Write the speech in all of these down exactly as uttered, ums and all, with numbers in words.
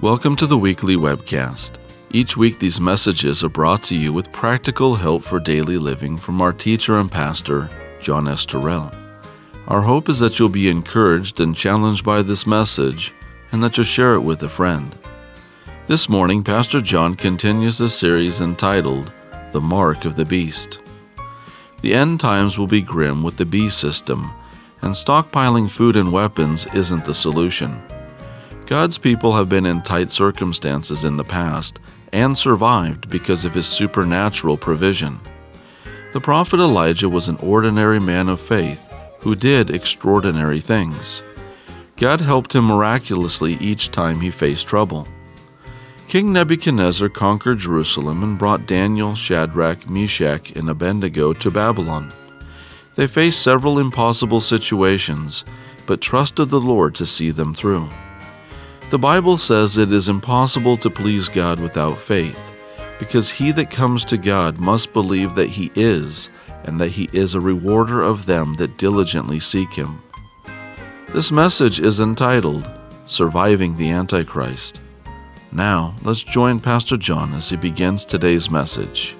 Welcome to the weekly webcast. Each week these messages are brought to you with practical help for daily living from our teacher and pastor, John S. Torell. Our hope is that you'll be encouraged and challenged by this message and that you'll share it with a friend. This morning, Pastor John continues a series entitled, The Mark of the Beast. The end times will be grim with the beast system, and stockpiling food and weapons isn't the solution. God's people have been in tight circumstances in the past and survived because of His supernatural provision. The prophet Elijah was an ordinary man of faith who did extraordinary things. God helped him miraculously each time he faced trouble. King Nebuchadnezzar conquered Jerusalem and brought Daniel, Shadrach, Meshach, and Abednego to Babylon. They faced several impossible situations, but trusted the Lord to see them through. The Bible says it is impossible to please God without faith, because he that comes to God must believe that He is, and that He is a rewarder of them that diligently seek Him. This message is entitled, Surviving the Antichrist. Now, let's join Pastor John as he begins today's message.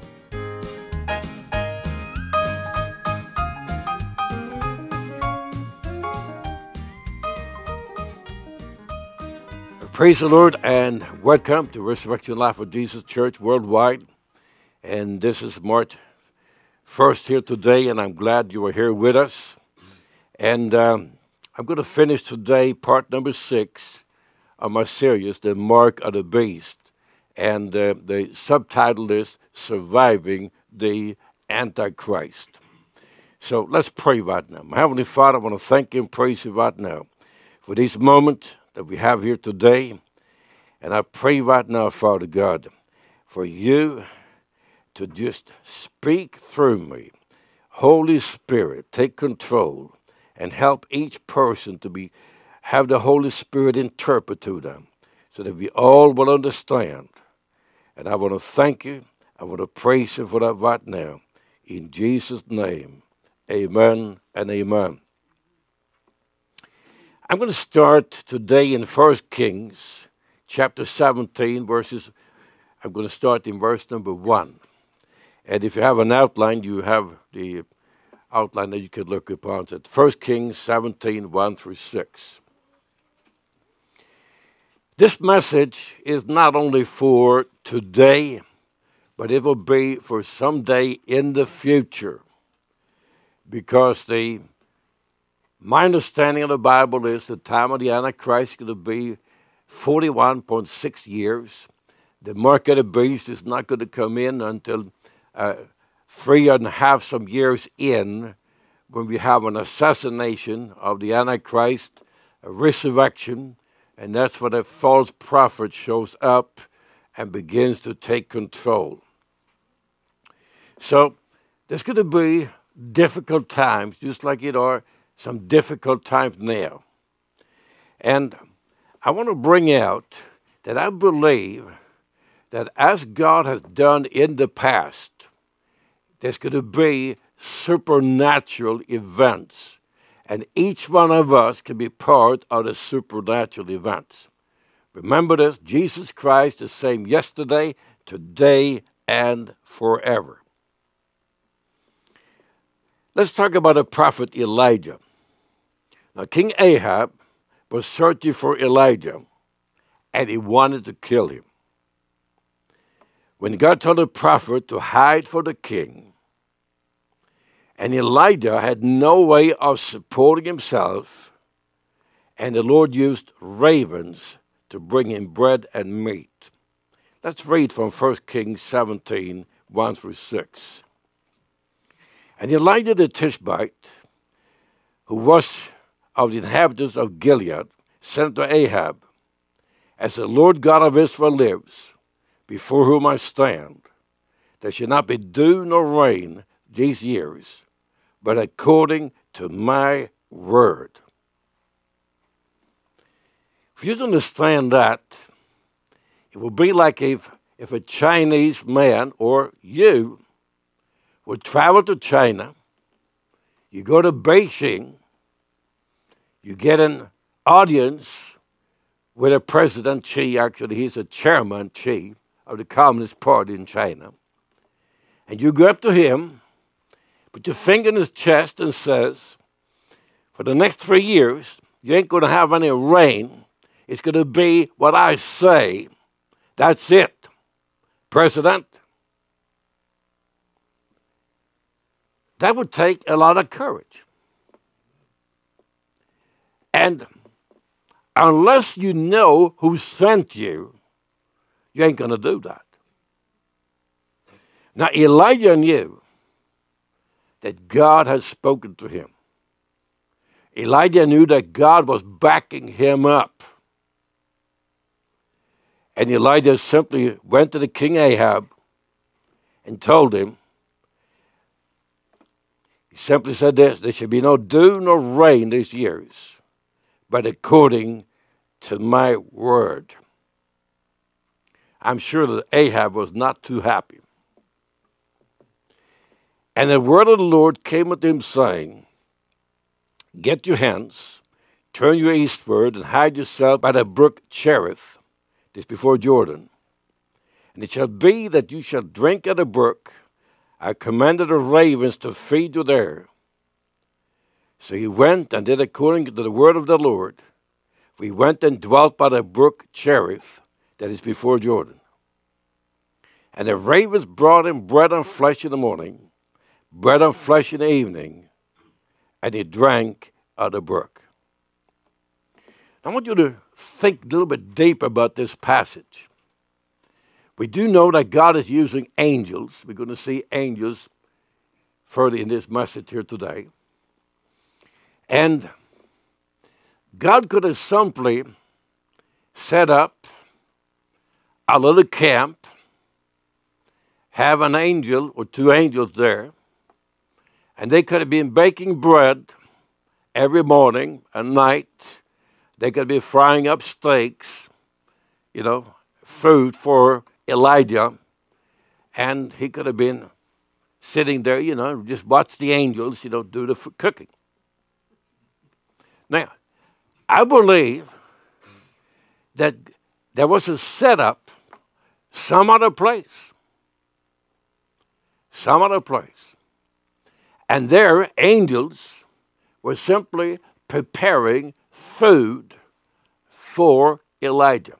Praise the Lord and welcome to Resurrection Life of Jesus Church worldwide. And this is March first here today, and I'm glad you are here with us. And um, I'm going to finish today part number six of my series, The Mark of the Beast. And uh, the subtitle is Surviving the Antichrist. So let's pray right now. My Heavenly Father, I want to thank you and praise you right now for this moment that we have here today. And I pray right now, Father God, for you to just speak through me. Holy Spirit, take control and help each person to be have the Holy Spirit interpret to them so that we all will understand. And I want to thank you. I want to praise you for that right now. In Jesus' name, amen and amen. I'm going to start today in First Kings, chapter seventeen, verses, I'm going to start in verse number one. And if you have an outline, you have the outline that you can look upon. It's First Kings seventeen, one through six. This message is not only for today, but it will be for someday in the future. Because the My understanding of the Bible is the time of the Antichrist is going to be forty-one point six years. The mark of the beast is not going to come in until uh, three and a half some years in, when we have an assassination of the Antichrist, a resurrection, and that's when a false prophet shows up and begins to take control. So there's going to be difficult times, just like it are some difficult times now. And I want to bring out that I believe that as God has done in the past, there's going to be supernatural events. And each one of us can be part of the supernatural events. Remember this, Jesus Christ is the same yesterday, today, and forever. Let's talk about the prophet Elijah. Now, King Ahab was searching for Elijah, and he wanted to kill him. When God told the prophet to hide for the king, and Elijah had no way of supporting himself, and the Lord used ravens to bring him bread and meat. Let's read from First Kings seventeen, one through six. And Elijah the Tishbite, who was of the inhabitants of Gilead, sent to Ahab, as the Lord God of Israel lives, before whom I stand, there shall not be dew nor rain these years, but according to my word. If you don't understand that, it will be like if, if a Chinese man or you would travel to China, you go to Beijing, you get an audience with a President Xi. Actually, he's a chairman, Xi, of the Communist Party in China. And you go up to him, put your finger in his chest and says, for the next three years, you ain't going to have any rain. It's going to be what I say. That's it, President. That would take a lot of courage. And unless you know who sent you, you ain't going to do that. Now, Elijah knew that God had spoken to him. Elijah knew that God was backing him up. And Elijah simply went to the king Ahab and told him, he simply said this, there should be no dew nor rain these years, but according to my word. I'm sure that Ahab was not too happy. And the word of the Lord came unto him, saying, get your hands, turn you eastward, and hide yourself by the brook Cherith, this before Jordan. And it shall be that you shall drink at the brook. I commanded the ravens to feed you there. So he went and did according to the word of the Lord. We went and dwelt by the brook Cherith, that is before Jordan. And the ravens brought him bread and flesh in the morning, bread and flesh in the evening, and he drank of the brook. I want you to think a little bit deep about this passage. We do know that God is using angels. We're going to see angels further in this message here today. And God could have simply set up a little camp, have an angel or two angels there, and they could have been baking bread every morning and night. They could be frying up steaks, you know, food for Elijah. And he could have been sitting there, you know, just watch the angels, you know, do the f- cooking. Now, I believe that there was a setup some other place. Some other place. And their angels were simply preparing food for Elijah.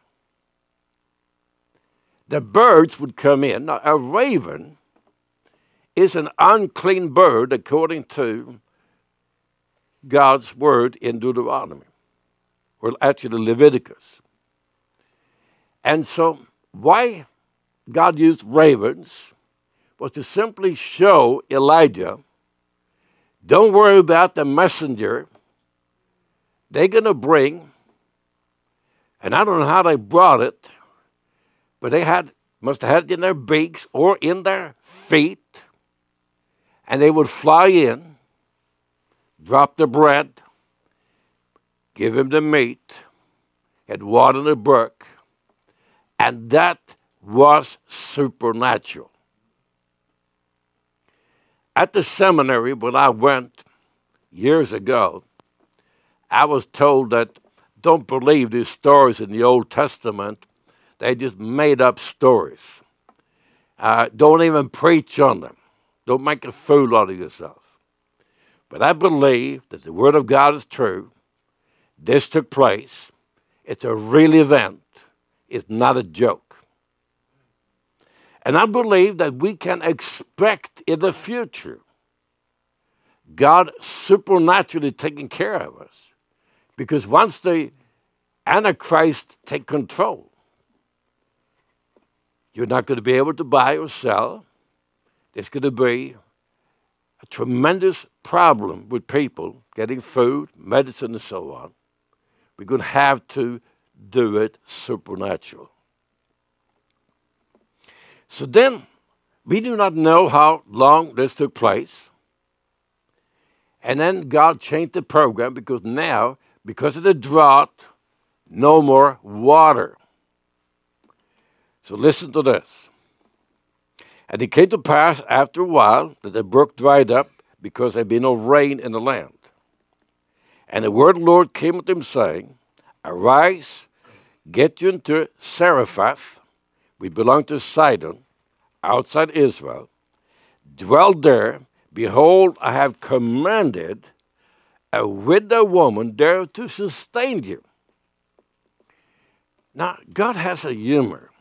The birds would come in. Now, a raven is an unclean bird according to God's word in Deuteronomy, or actually Leviticus. And so why God used ravens was to simply show Elijah, don't worry about the messenger. They're going to bring, and I don't know how they brought it, but they had must have had it in their beaks or in their feet, and they would fly in, drop the bread, give him the meat, had water in the brook, and that was supernatural. At the seminary, when I went years ago, I was told that don't believe these stories in the Old Testament. They just made up stories. Uh, don't even preach on them. Don't make a fool out of yourself. But I believe that the Word of God is true. This took place. It's a real event. It's not a joke. And I believe that we can expect in the future God supernaturally taking care of us. Because once the Antichrist take control, you're not going to be able to buy or sell. There's going to be a tremendous problem with people getting food, medicine, and so on. We're going to have to do it supernatural. So then, we do not know how long this took place. And then God changed the program because now, because of the drought, no more water. So listen to this. And it came to pass after a while that the brook dried up because there had been no rain in the land. And the word of the Lord came unto him, saying, Arise, get you into Zarephath. We belong to Sidon, outside Israel. Dwell there. Behold, I have commanded a widow woman there to sustain you. Now, God has a humor.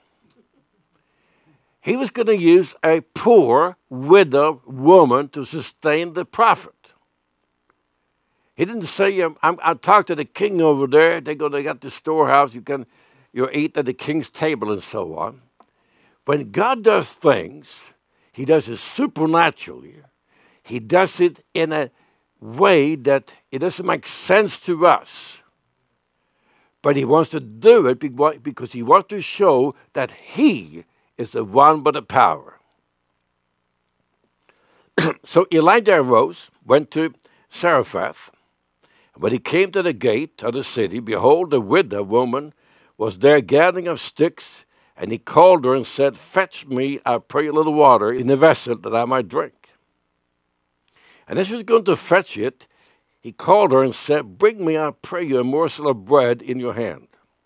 He was going to use a poor widow woman to sustain the prophet. He didn't say, um, I'm, I talked to the king over there. They're going to get the storehouse. You can you eat at the king's table and so on. When God does things, he does it supernaturally. He does it in a way that it doesn't make sense to us. But he wants to do it because he wants to show that he is the one with the power. So Elijah arose, went to Zarephath. When he came to the gate of the city, behold, the widow woman was there gathering of sticks, and he called her and said, Fetch me, I pray, a little water in the vessel that I might drink. And as she was going to fetch it, he called her and said, Bring me, I pray you, a morsel of bread in your hand.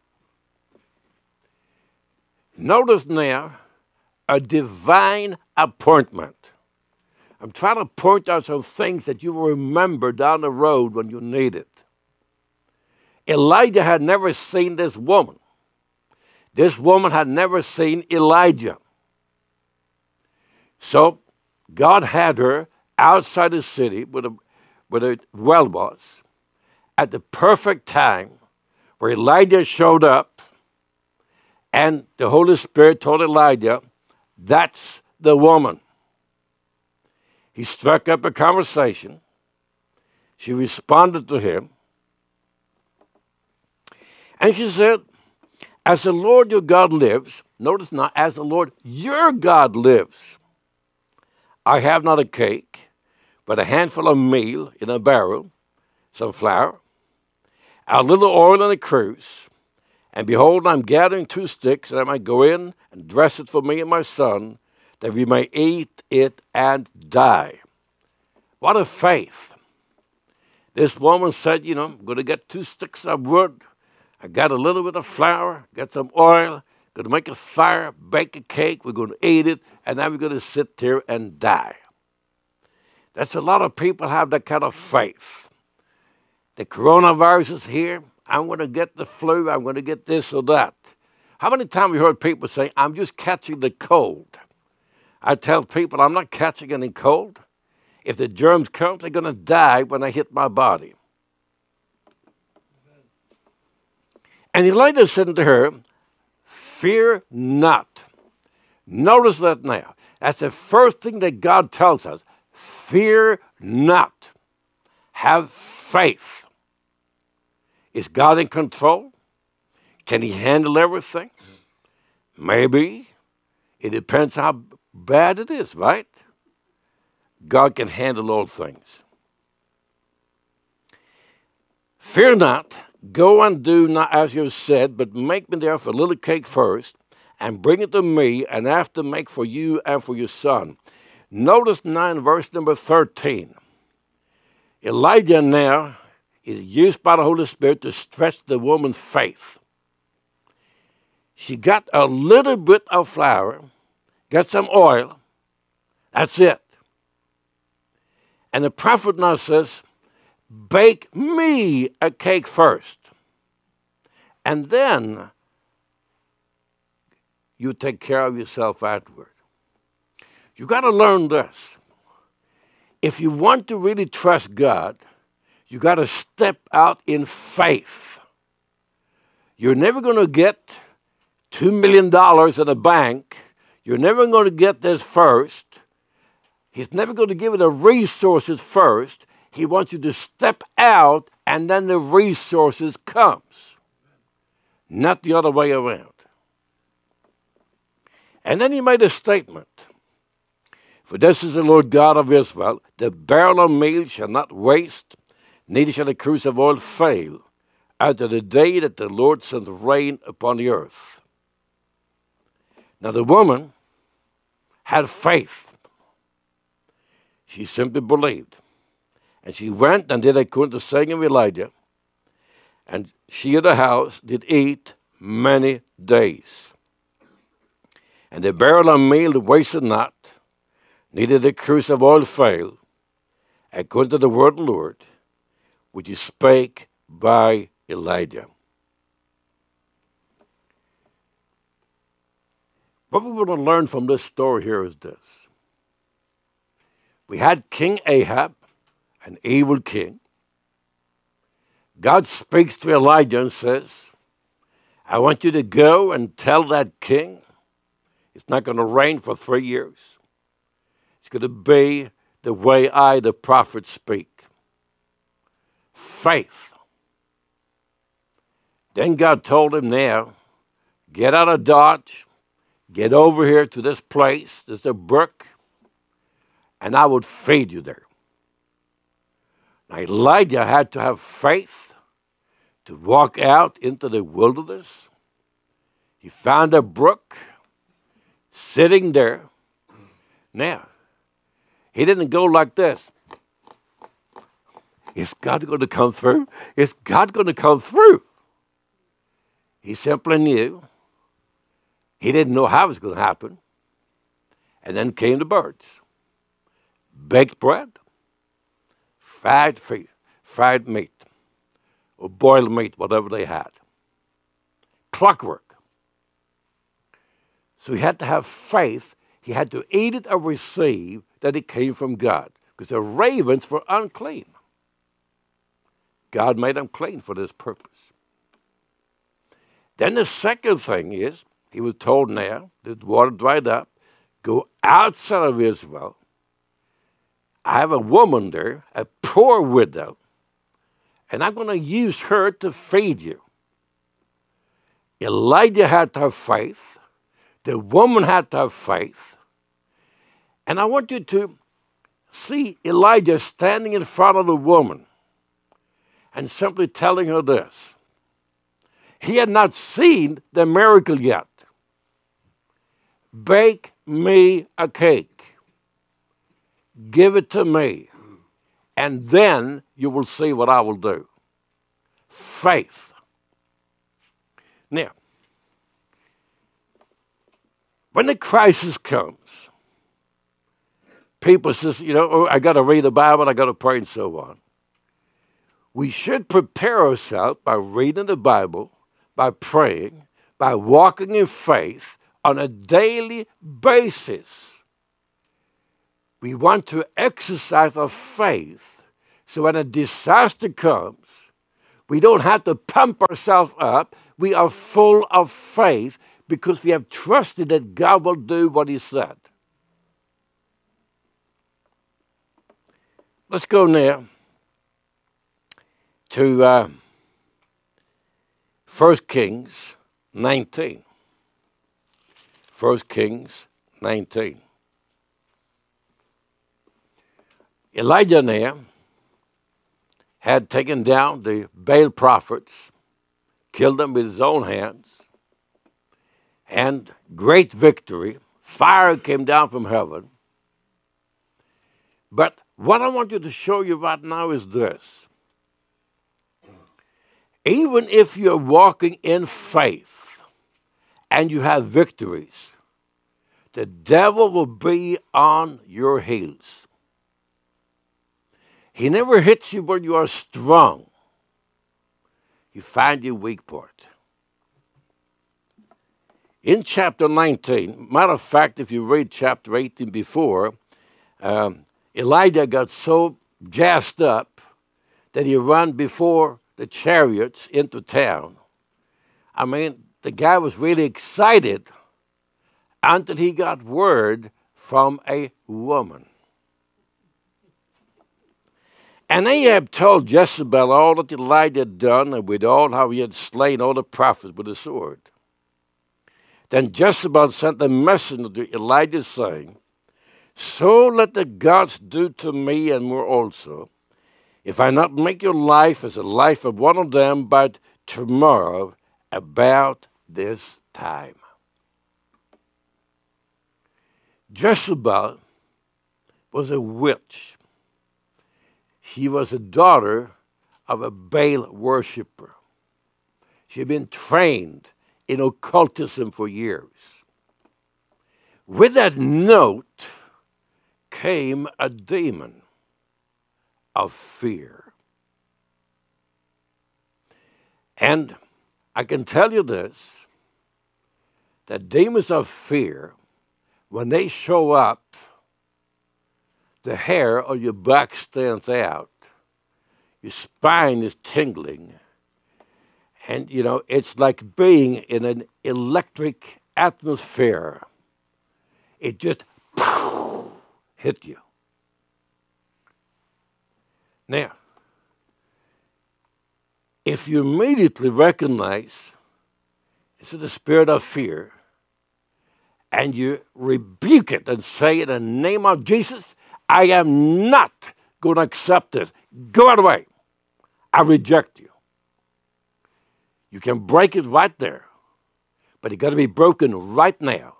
Notice now a divine appointment. I'm trying to point out some things that you will remember down the road when you need it. Elijah had never seen this woman. This woman had never seen Elijah. So God had her outside the city where the, where the well was at the perfect time where Elijah showed up, and the Holy Spirit told Elijah, that's the woman. He struck up a conversation. She responded to him. And she said, as the Lord your God lives, notice now, as the Lord your God lives, I have not a cake, but a handful of meal in a barrel, some flour, a little oil in a cruse, and behold, I'm gathering two sticks, that I might go in and dress it for me and my son, that we may eat it and die. What a faith. This woman said, you know, I'm going to get two sticks of wood. I got a little bit of flour, got some oil, going to make a fire, bake a cake. We're going to eat it, and then we're going to sit here and die. That's a lot of people have that kind of faith. The coronavirus is here. I'm going to get the flu. I'm going to get this or that. How many times have you heard people say, I'm just catching the cold? I tell people I'm not catching any cold. If the germs come, they're going to die when they hit my body. And Elijah said to her, fear not. Notice that now. That's the first thing that God tells us. Fear not. Have faith. Is God in control? Can he handle everything? Maybe. It depends how bad it is, right? God can handle all things. Fear not. Go and do not as you have said, but make me therefore a little cake first, and bring it to me, and after make for you and for your son. Notice now in verse number thirteen. Elijah now is used by the Holy Spirit to stretch the woman's faith. She got a little bit of flour, got some oil. That's it. And the prophet now says, bake me a cake first. And then you take care of yourself afterward. You got to learn this. If you want to really trust God, you got to step out in faith. You're never going to get two million dollars in a bank. You're never going to get this first. He's never going to give you the resources first. He wants you to step out, and then the resources comes. Not the other way around. And then he made a statement. For this is the Lord God of Israel, the barrel of meal shall not waste, neither shall the cruse of oil fail, after the day that the Lord sent rain upon the earth. Now the woman had faith. She simply believed. And she went and did according to the saying of Elijah. And she of the house did eat many days. And the barrel of meal wasted not, neither the cruse of oil failed, according to the word of the Lord, which he spake by Elijah. What we want to learn from this story here is this. We had King Ahab, an evil king. God speaks to Elijah and says, I want you to go and tell that king it's not going to rain for three years. It's going to be the way I, the prophet, speak. Faith. Then God told him now, get out of Dodge, get over here to this place, there's a brook, and I would feed you there. Now Elijah had to have faith to walk out into the wilderness. He found a brook sitting there. Now, he didn't go like this. Is God going to come through? Is God going to come through? He simply knew. He didn't know how it was going to happen. And then came the birds. Baked bread, fried, feet, fried meat, or boiled meat, whatever they had. Clockwork. So he had to have faith. He had to eat it or receive that it came from God. Because the ravens were unclean. God made them clean for this purpose. Then the second thing is, he was told now, the water dried up, go outside of Israel. I have a woman there, a poor widow, and I'm going to use her to feed you. Elijah had to have faith. The woman had to have faith. And I want you to see Elijah standing in front of the woman and simply telling her this. He had not seen the miracle yet. Bake me a cake. Give it to me, and then you will see what I will do. Faith. Now, when the crisis comes, people says, you know, oh, I got to read the Bible, I got to pray, and so on. We should prepare ourselves by reading the Bible, by praying, by walking in faith on a daily basis. We want to exercise our faith so when a disaster comes, we don't have to pump ourselves up. We are full of faith because we have trusted that God will do what he said. Let's go now to uh, First Kings nineteen. First Kings nineteen. Elijah now had taken down the Baal prophets, killed them with his own hands, and great victory. Fire came down from heaven. But what I want you to show you right now is this. Even if you're walking in faith and you have victories, the devil will be on your heels. He never hits you when you are strong. You find your weak part. In chapter nineteen, matter of fact, if you read chapter eighteen before, um, Elijah got so jazzed up that he ran before the chariots into town. I mean, the guy was really excited until he got word from a woman. And Ahab told Jezebel all that Elijah had done, and with all how he had slain all the prophets with a sword. Then Jezebel sent a messenger to Elijah, saying, so let the gods do to me and more also, if I not make your life as the life of one of them by tomorrow about this time. Jezebel was a witch. She was a daughter of a Baal worshiper. She had been trained in occultism for years. With that note came a demon of fear. And I can tell you this, that demons of fear, when they show up, the hair on your back stands out, your spine is tingling, and, you know, it's like being in an electric atmosphere. It just poof, hit you. Now, if you immediately recognize this is the spirit of fear, and you rebuke it and say, in the name of Jesus, I am not going to accept this. Go out of the way. I reject you. You can break it right there, but it's got to be broken right now.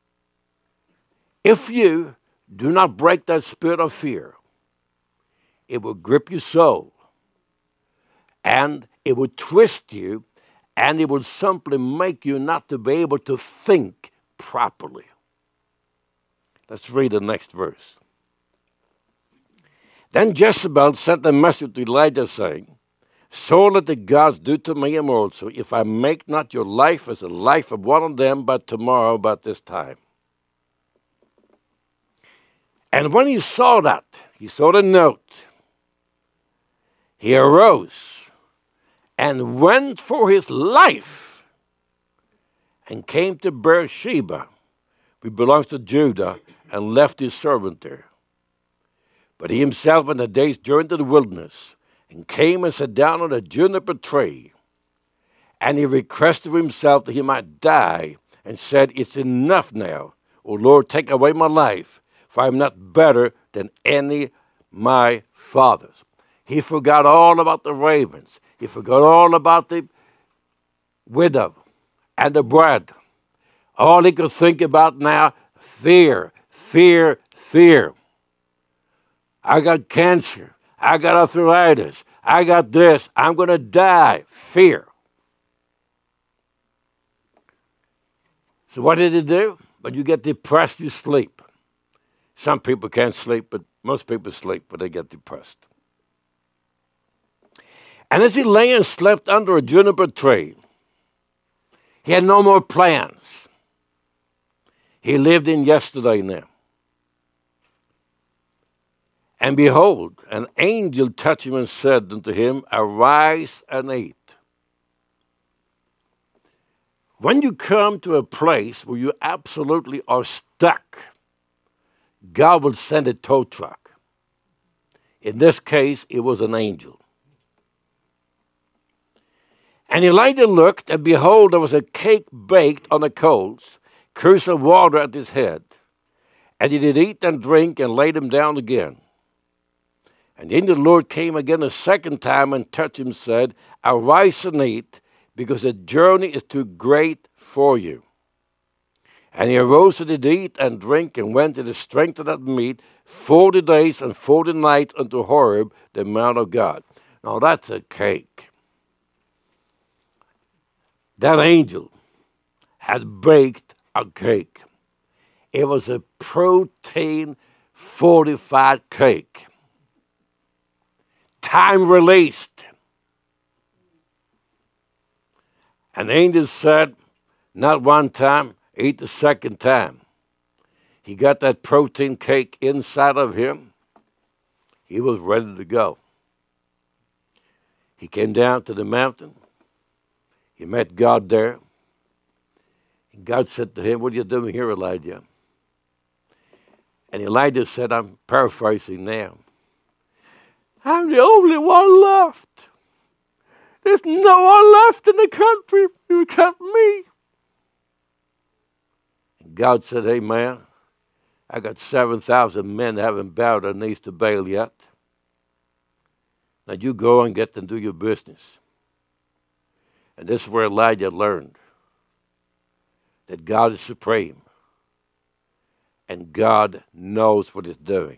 If you do not break that spirit of fear, it will grip your soul, and it will twist you, and it will simply make you not to be able to think properly. Let's read the next verse. Then Jezebel sent a message to Elijah, saying, so let the gods do to me and also, if I make not your life as the life of one of them by tomorrow about this time. And when he saw that, he saw the note, he arose and went for his life and came to Beersheba, which belongs to Judah, and left his servant there. But he himself in a day's journey to the wilderness, and came and sat down on a juniper tree. And he requested of himself that he might die, and said, it's enough now. O Lord, take away my life, for I am not better than any my fathers. He forgot all about the ravens. He forgot all about the widow and the bread. All he could think about now, fear, fear, fear. I got cancer. I got arthritis. I got this. I'm going to die. Fear. So what did he do? When you get depressed, you sleep. Some people can't sleep, but most people sleep when they get depressed. And as he lay and slept under a juniper tree, he had no more plans. He lived in yesterday now. And behold, an angel touched him and said unto him, arise and eat. When you come to a place where you absolutely are stuck, God will send a tow truck. In this case, it was an angel. And Elijah looked, and behold, there was a cake baked on the coals, cruse of water at his head. And he did eat and drink, and laid him down again. And the angel of the Lord came again a second time and touched him and said, arise and eat, because the journey is too great for you. And he arose and did eat and drink, and went in the strength of that meat forty days and forty nights unto Horeb, the mount of God. Now that's a cake. That angel had baked a cake. It was a protein-fortified cake. Time released. And the angel said, not one time, eat the second time. He got that protein cake inside of him. He was ready to go. He came down to the mountain. He met God there. And God said to him, what are you doing here, Elijah? And Elijah said, I'm paraphrasing now, I'm the only one left. There's no one left in the country except me. And God said, hey, man, I got seven thousand men that haven't bowed their knees to Baal yet. Now you go and get them do your business. And this is where Elijah learned that God is supreme and God knows what he's doing.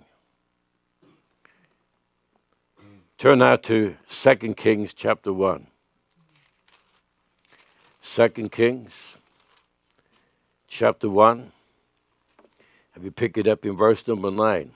Turn now to Second Kings chapter one. Second Kings, chapter one. And we pick it up in verse number nine.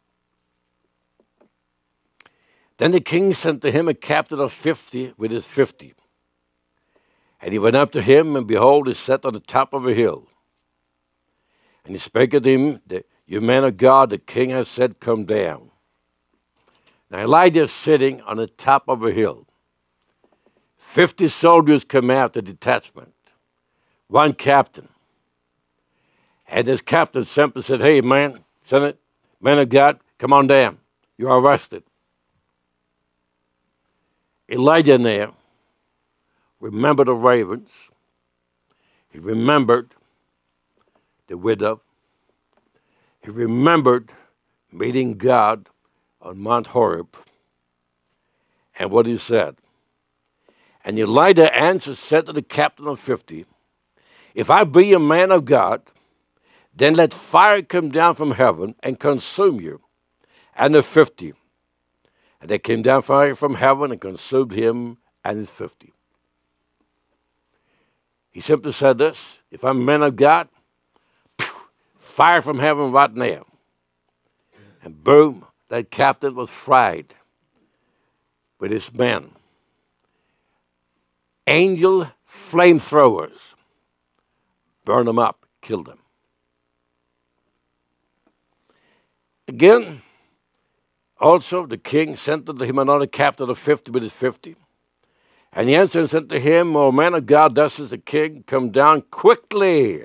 Then the king sent to him a captain of fifty with his fifty. And he went up to him, and behold, he sat on the top of a hill. And he spake unto him, You man of God, the king has said, Come down. Now Elijah is sitting on the top of a hill. Fifty soldiers come out, the detachment. One captain. And this captain simply said, Hey, man, son, man of God, come on down. You are arrested. Elijah now remembered the ravens. He remembered the widow. He remembered meeting God on Mount Horeb. And what he said. And Elijah answered, said to the captain of fifty, If I be a man of God, then let fire come down from heaven and consume you, and the fifty. And there came down fire from heaven and consumed him and his fifty. He simply said this, if I'm a man of God, fire from heaven right now. And boom, that captain was fried with his men. Angel flamethrowers burned them up, killed them. Again, also the king sent unto him another captain of fifty with his fifty. And he answered and said to him, O man of God, thus is the king, come down quickly.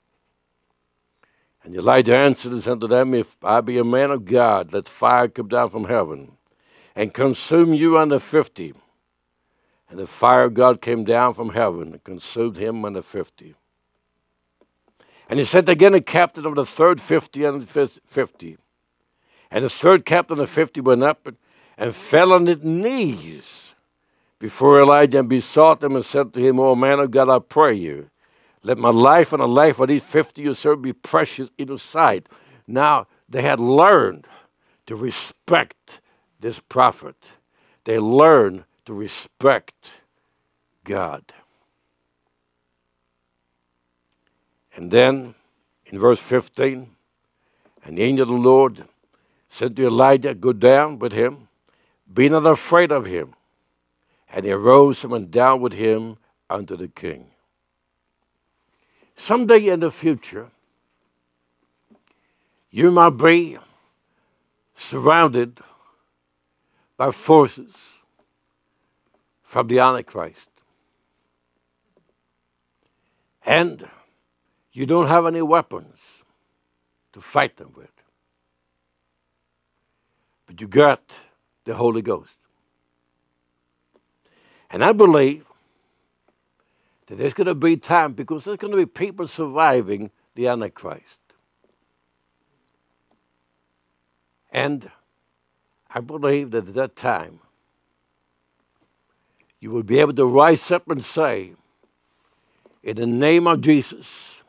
And Elijah answered and said to them, If I be a man of God, let fire come down from heaven and consume you and the fifty. And the fire of God came down from heaven and consumed him and the fifty. And he sent again a captain of the third fifty and the fifty. And the third captain of fifty went up and fell on his knees before Elijah and besought him and said to him, O man of God, I pray you, let my life and the life of these fifty you serve be precious in your sight. Now, they had learned to respect this prophet. They learned to respect God. And then, in verse fifteen, and the angel of the Lord said to Elijah, Go down with him, be not afraid of him. And he arose and went down with him unto the king. Someday in the future, you might be surrounded by forces from the Antichrist. And you don't have any weapons to fight them with. But you got the Holy Ghost. And I believe that there's going to be time, because there's going to be people surviving the Antichrist. And I believe that at that time, you will be able to rise up and say, in the name of Jesus,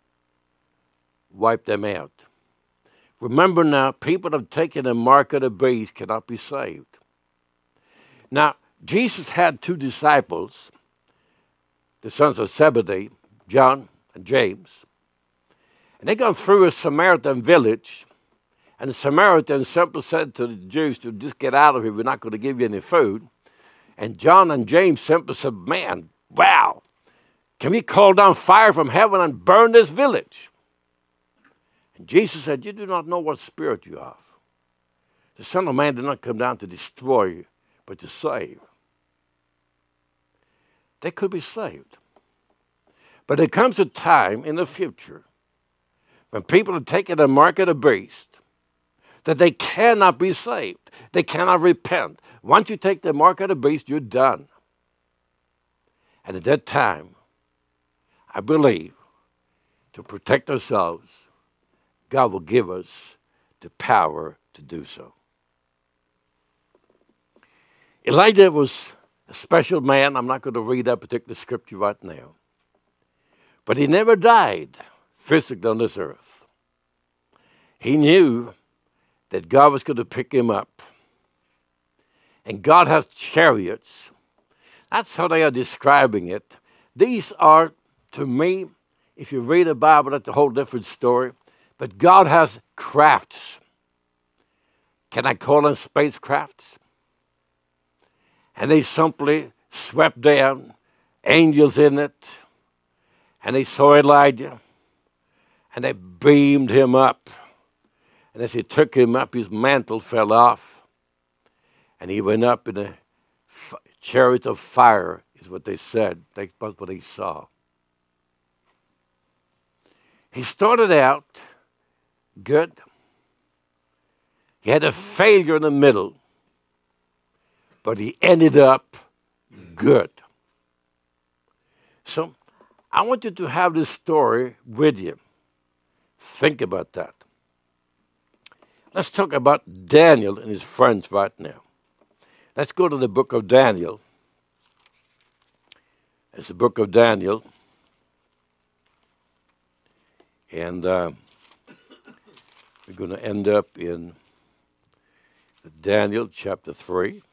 wipe them out. Remember now, people have taken the mark of the beast cannot be saved. Now, Jesus had two disciples, the sons of Zebedee, John and James. And they gone through a Samaritan village, and the Samaritans simply said to the Jews to just get out of here, we're not going to give you any food. And John and James simply said, man, wow, can we call down fire from heaven and burn this village? And Jesus said, you do not know what spirit you have. The Son of Man did not come down to destroy, but to save. They could be saved. But there comes a time in the future when people are taking the mark of the beast that they cannot be saved. They cannot repent. Once you take the mark of the beast, you're done. And at that time, I believe, to protect ourselves, God will give us the power to do so. Elijah was a special man. I'm not going to read that particular scripture right now. But he never died physically on this earth. He knew that God was going to pick him up. And God has chariots. That's how they are describing it. these are, to me, if you read the Bible, that's a whole different story. But God has crafts. Can I call them spacecrafts? And they simply swept down, angels in it, and they saw Elijah, and they beamed him up. And as he took him up, his mantle fell off, and he went up in a f- chariot of fire, is what they said. That's what he saw. He started out good. He had a failure in the middle, but he ended up good. So I want you to have this story with you. Think about that. Let's talk about Daniel and his friends right now. Let's go to the book of Daniel. It's the book of Daniel. And uh, we're going to end up in Daniel chapter three.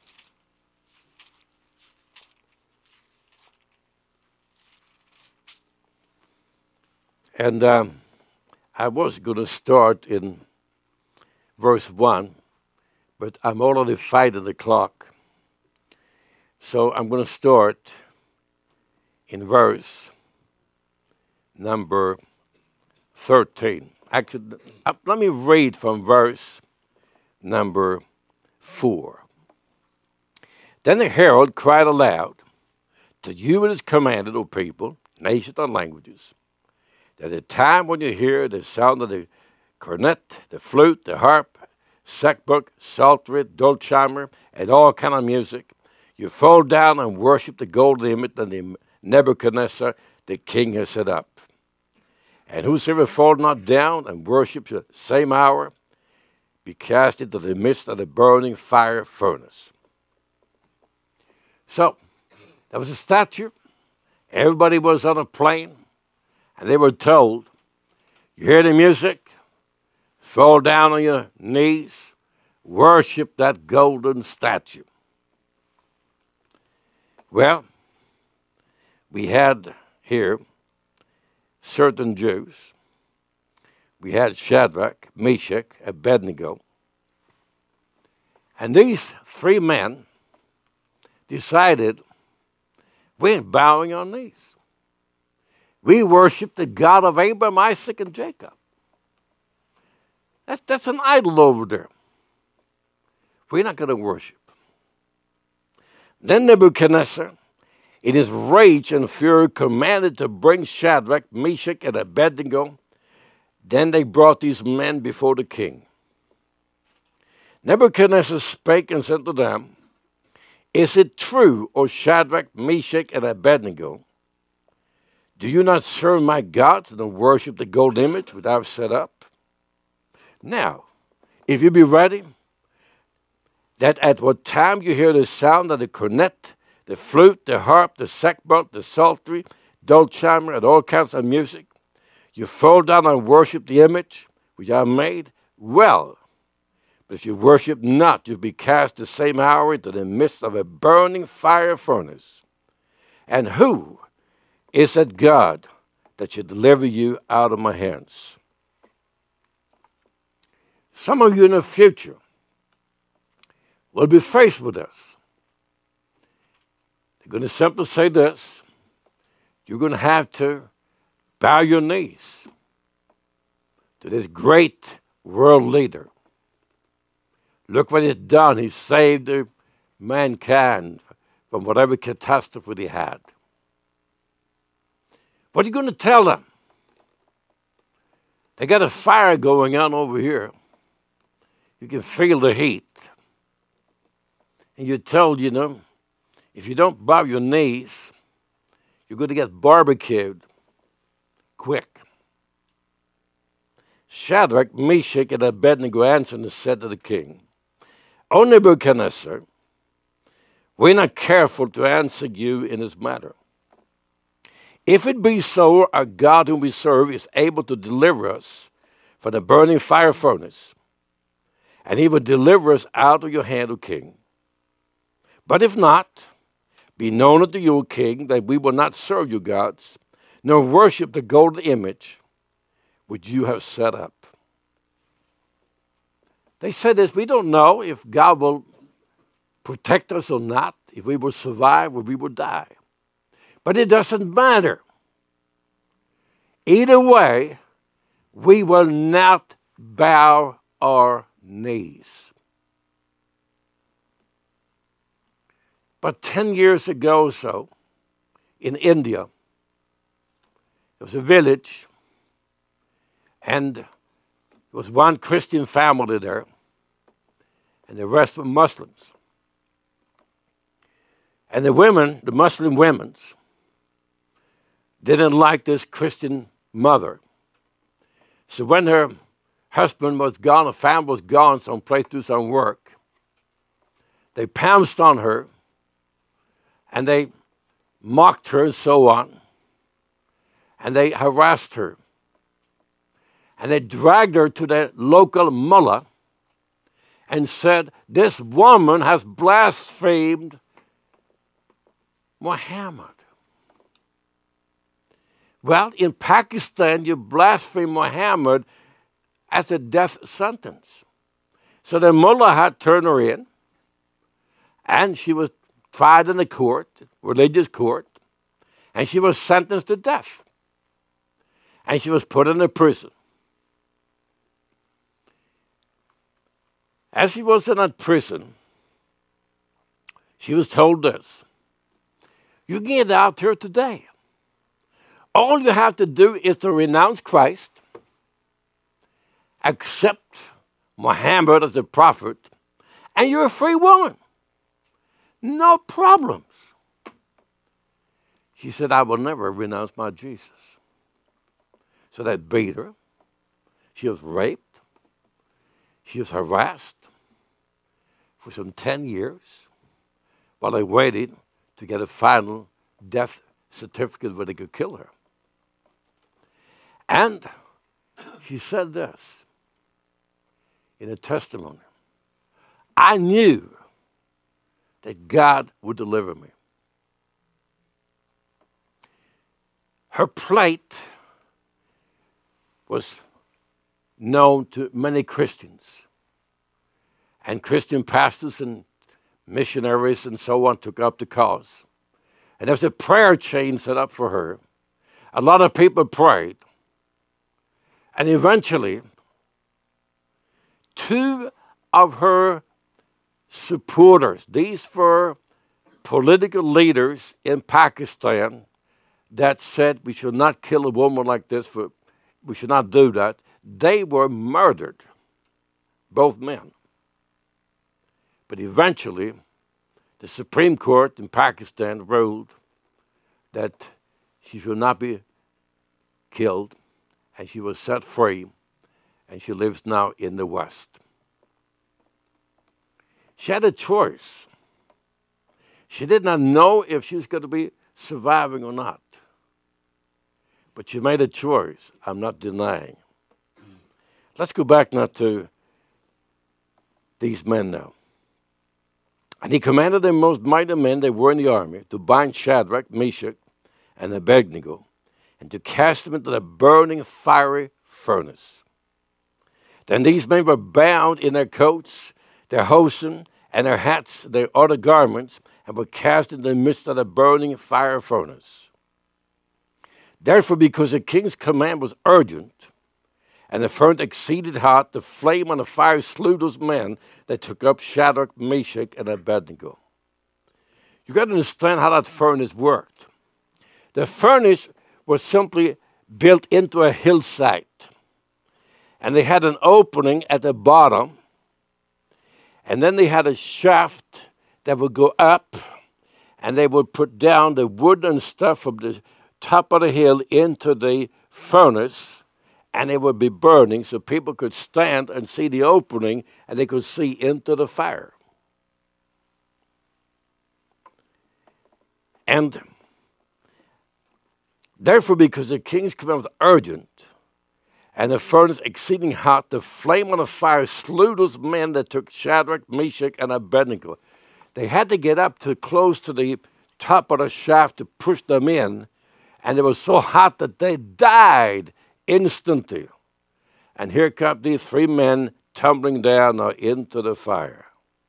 And um, I was going to start in verse one, but I'm already fighting the clock. So I'm going to start in verse number thirteen. Actually, uh, let me read from verse number four. Then the herald cried aloud, to you it is commanded, O people, nations and languages, that the time when you hear the sound of the cornet, the flute, the harp, sackbut, psaltery, dulcimer, and all kind of music, you fall down and worship the golden image that the Nebuchadnezzar, the king, has set up. And whosoever fall not down and worships the same hour, be cast into the midst of the burning fire furnace. So, there was a statue. Everybody was on a plane. And they were told, you hear the music, fall down on your knees, worship that golden statue. Well, we had here certain Jews. We had Shadrach, Meshach, Abednego. And these three men decided, we ain't bowing our knees. We worship the God of Abraham, Isaac, and Jacob. That's, that's an idol over there. We're not going to worship. Then Nebuchadnezzar, in his rage and fury, commanded to bring Shadrach, Meshach, and Abednego. Then they brought these men before the king. Nebuchadnezzar spake and said to them, is it true, O Shadrach, Meshach, and Abednego, do you not serve my gods and worship the gold image which I have set up? Now, if you be ready, that at what time you hear the sound of the cornet, the flute, the harp, the sackbut, the psaltery, dulcimer, and all kinds of music, you fall down and worship the image which I have made, well, but if you worship not, you'll be cast the same hour into the midst of a burning fire furnace. And who is that God that should deliver you out of my hands? Some of you in the future will be faced with this. They're going to simply say this, you're going to have to bow your knees to this great world leader. Look what he's done. He saved mankind from whatever catastrophe they had. What are you going to tell them? They got a fire going on over here. You can feel the heat. And you're told, you know, if you don't bow your knees, you're going to get barbecued quick. Shadrach, Meshach, and Abednego answered and said to the king, O Nebuchadnezzar, we're not careful to answer you in this matter. If it be so, our God whom we serve is able to deliver us from the burning fire furnace, and he will deliver us out of your hand, O king. But if not, Be known unto you, O king, that we will not serve your gods, nor worship the golden image which you have set up. They said this, we don't know if God will protect us or not, if we will survive or we will die. But it doesn't matter. Either way, we will not bow our knees. But ten years ago or so, in India, there was a village, and there was one Christian family there, and the rest were Muslims. And the women, the Muslim women, didn't like this Christian mother. So when her husband was gone, her family was gone someplace to do some work, they pounced on her, and they mocked her and so on, and they harassed her. And they dragged her to the local mullah and said, this woman has blasphemed Muhammad. Well, in Pakistan, you blaspheme Muhammad as a death sentence. So the mullah had turned her in, and she was tried in the court, religious court, and she was sentenced to death. And she was put in a prison. As she was in that prison, she was told this, you can get out here today. All you have to do is to renounce Christ, accept Muhammad as a prophet, and you're a free woman. No problems. She said, I will never renounce my Jesus. So they beat her. She was raped. She was harassed for some ten years while they waited to get a final death certificate where they could kill her. And she said this in a testimony. I knew that God would deliver me. Her plight was known to many Christians. And Christian pastors and missionaries and so on took up the cause. And there was a prayer chain set up for her. A lot of people prayed. And eventually, two of her supporters, these were political leaders in Pakistan that said we should not kill a woman like this, for, we should not do that. They were murdered, both men. But eventually, the Supreme Court in Pakistan ruled that she should not be killed, and she was set free, and she lives now in the West. She had a choice. She did not know if she was going to be surviving or not. But she made a choice. I'm not denying. Let's go back now to these men now. And he commanded the most mighty men that were in the army to bind Shadrach, Meshach, and Abednego, and to cast them into the burning fiery furnace. Then these men were bound in their coats, their hosen, and their hats, their other garments, and were cast in the midst of the burning fire furnace. Therefore, because the king's command was urgent, and the furnace exceeded hot, the flame and the fire slew those men that took up Shadrach, Meshach, and Abednego. You got to understand how that furnace worked. The furnace was simply built into a hillside, and they had an opening at the bottom, and then they had a shaft that would go up, and they would put down the wood and stuff from the top of the hill into the furnace, and it would be burning so people could stand and see the opening, and they could see into the fire. And therefore, because the king's command was urgent, and the furnace exceeding hot, the flame of the fire slew those men that took Shadrach, Meshach, and Abednego. They had to get up to close to the top of the shaft to push them in, and it was so hot that they died instantly. And here come these three men tumbling down now into the fire.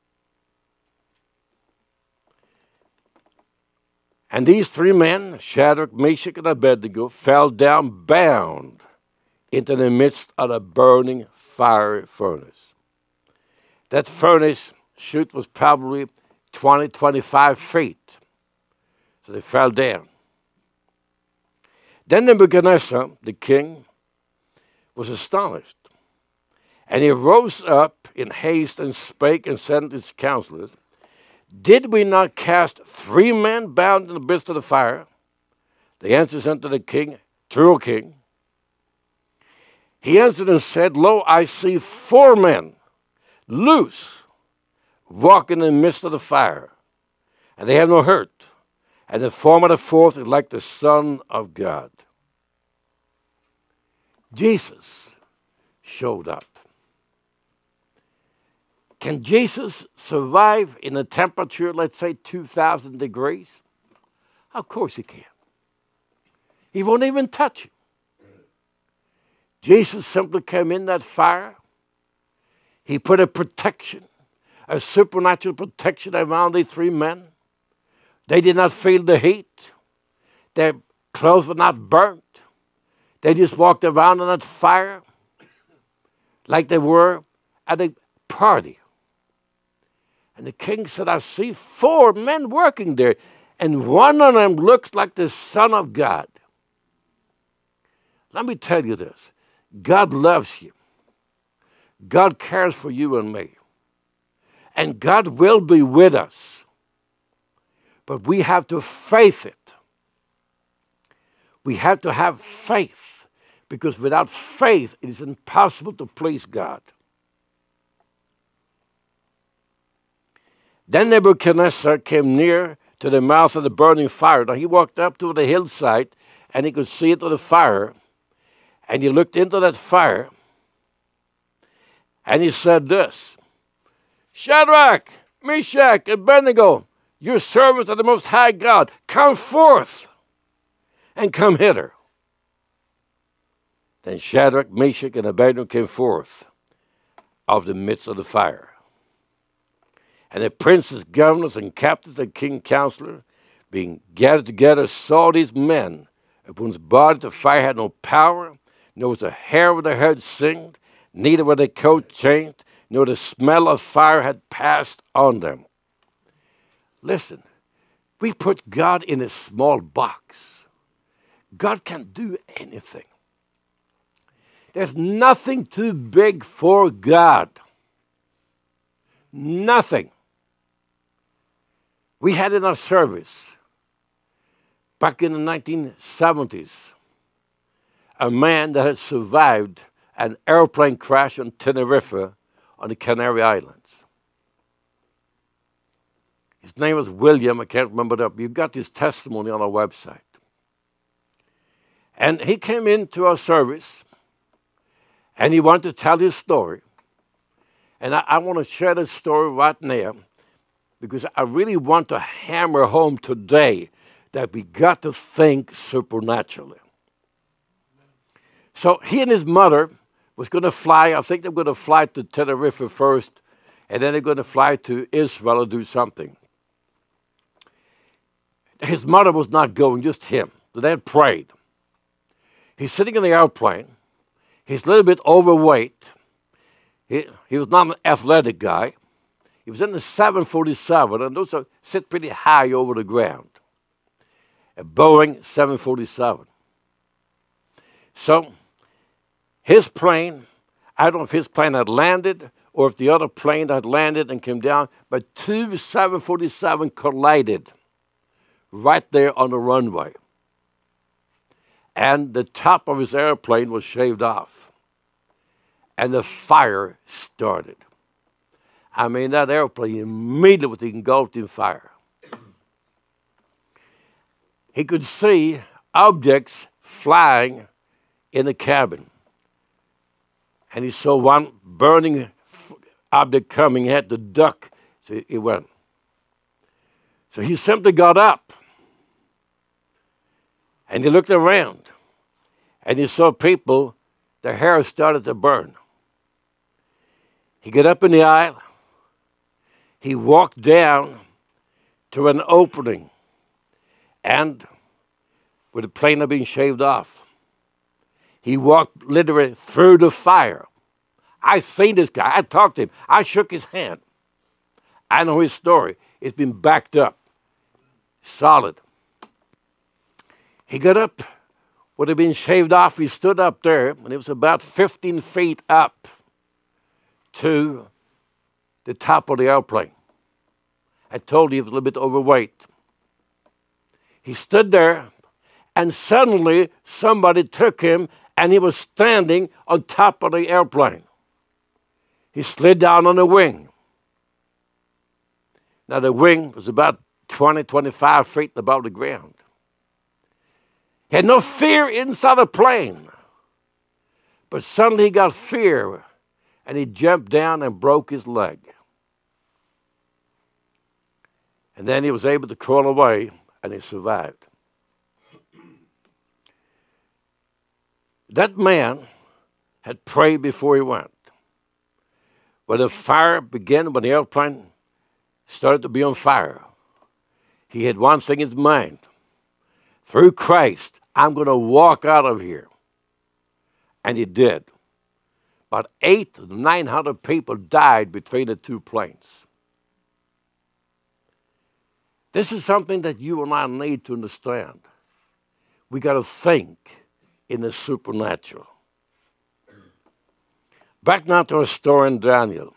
And these three men, Shadrach, Meshach, and Abednego, fell down bound into the midst of a burning fiery furnace. That furnace chute was probably twenty, twenty-five feet. So they fell down. Then Nebuchadnezzar, the king, was astonished. And he rose up in haste and spake and said unto his counselors, Did we not cast three men bound in the midst of the fire? They answered unto the king, True, O king. He answered and said, Lo, I see four men loose, walking in the midst of the fire, and they have no hurt. And the form of the fourth is like the Son of God. Jesus showed up. Can Jesus survive in a temperature, let's say, two thousand degrees? Of course he can. He won't even touch it. Jesus simply came in that fire. He put a protection, a supernatural protection around these three men. They did not feel the heat. Their clothes were not burnt. They just walked around in that fire like they were at a party. And the king said, I see four men working there, and one of them looks like the Son of God. Let me tell you this. God loves you. God cares for you and me. And God will be with us. But we have to faith it. We have to have faith, because without faith, it is impossible to please God. Then Nebuchadnezzar came near to the mouth of the burning fire. Now he walked up to the hillside, and he could see into the fire. And he looked into that fire, and he said this, Shadrach, Meshach, and Abednego, your servants of the Most High God, come forth and come hither. Then Shadrach, Meshach, and Abednego came forth of the midst of the fire. And the princes, governors, and captains, and king counselor, being gathered together, saw these men, upon whose body the fire had no power, nor was the hair of their head singed, neither were their coat changed, nor the smell of fire had passed on them. Listen, we put God in a small box. God can do anything. There's nothing too big for God. Nothing. We had in our service, back in the nineteen seventies, a man that had survived an airplane crash on Tenerife on the Canary Islands. His name was William. I can't remember that. You've got his testimony on our website. And he came into our service, and he wanted to tell his story. And I, I want to share this story right now, because I really want to hammer home today that we got to think supernaturally. So he and his mother was going to fly. I think they were going to fly to Tenerife first, and then they're going to fly to Israel and do something. His mother was not going, just him. So they had prayed. He's sitting in the airplane. He's a little bit overweight. He, he was not an athletic guy. He was in the seven forty-seven, and those are, sit pretty high over the ground. A Boeing seven forty-seven. So his plane, I don't know if his plane had landed or if the other plane had landed and came down, but two seven forty-seven collided right there on the runway. And the top of his airplane was shaved off. And the fire started. I mean, that airplane immediately was engulfed in fire. He could see objects flying in the cabin. And he saw one burning object coming. He had to duck. So he went. So he simply got up. And he looked around, and he saw people, their hair started to burn. He got up in the aisle. He walked down to an opening, and with the plane had been shaved off, he walked literally through the fire. I seen this guy. I talked to him. I shook his hand. I know his story. It's been backed up. Solid. He got up. Would have been shaved off. He stood up there, and it was about fifteen feet up to the top of the airplane. I told you he was a little bit overweight. He stood there, and suddenly somebody took him, and he was standing on top of the airplane. He slid down on the wing. Now, the wing was about twenty, twenty-five feet above the ground. He had no fear inside the plane. But suddenly he got fear, and he jumped down and broke his leg. And then he was able to crawl away, and he survived. That man had prayed before he went. When the fire began, when the airplane started to be on fire, he had one thing in his mind. Through Christ, I'm going to walk out of here. And he did. About eight to nine hundred people died between the two planes. This is something that you and I need to understand. We got to think in the supernatural. Back now to our story in Daniel.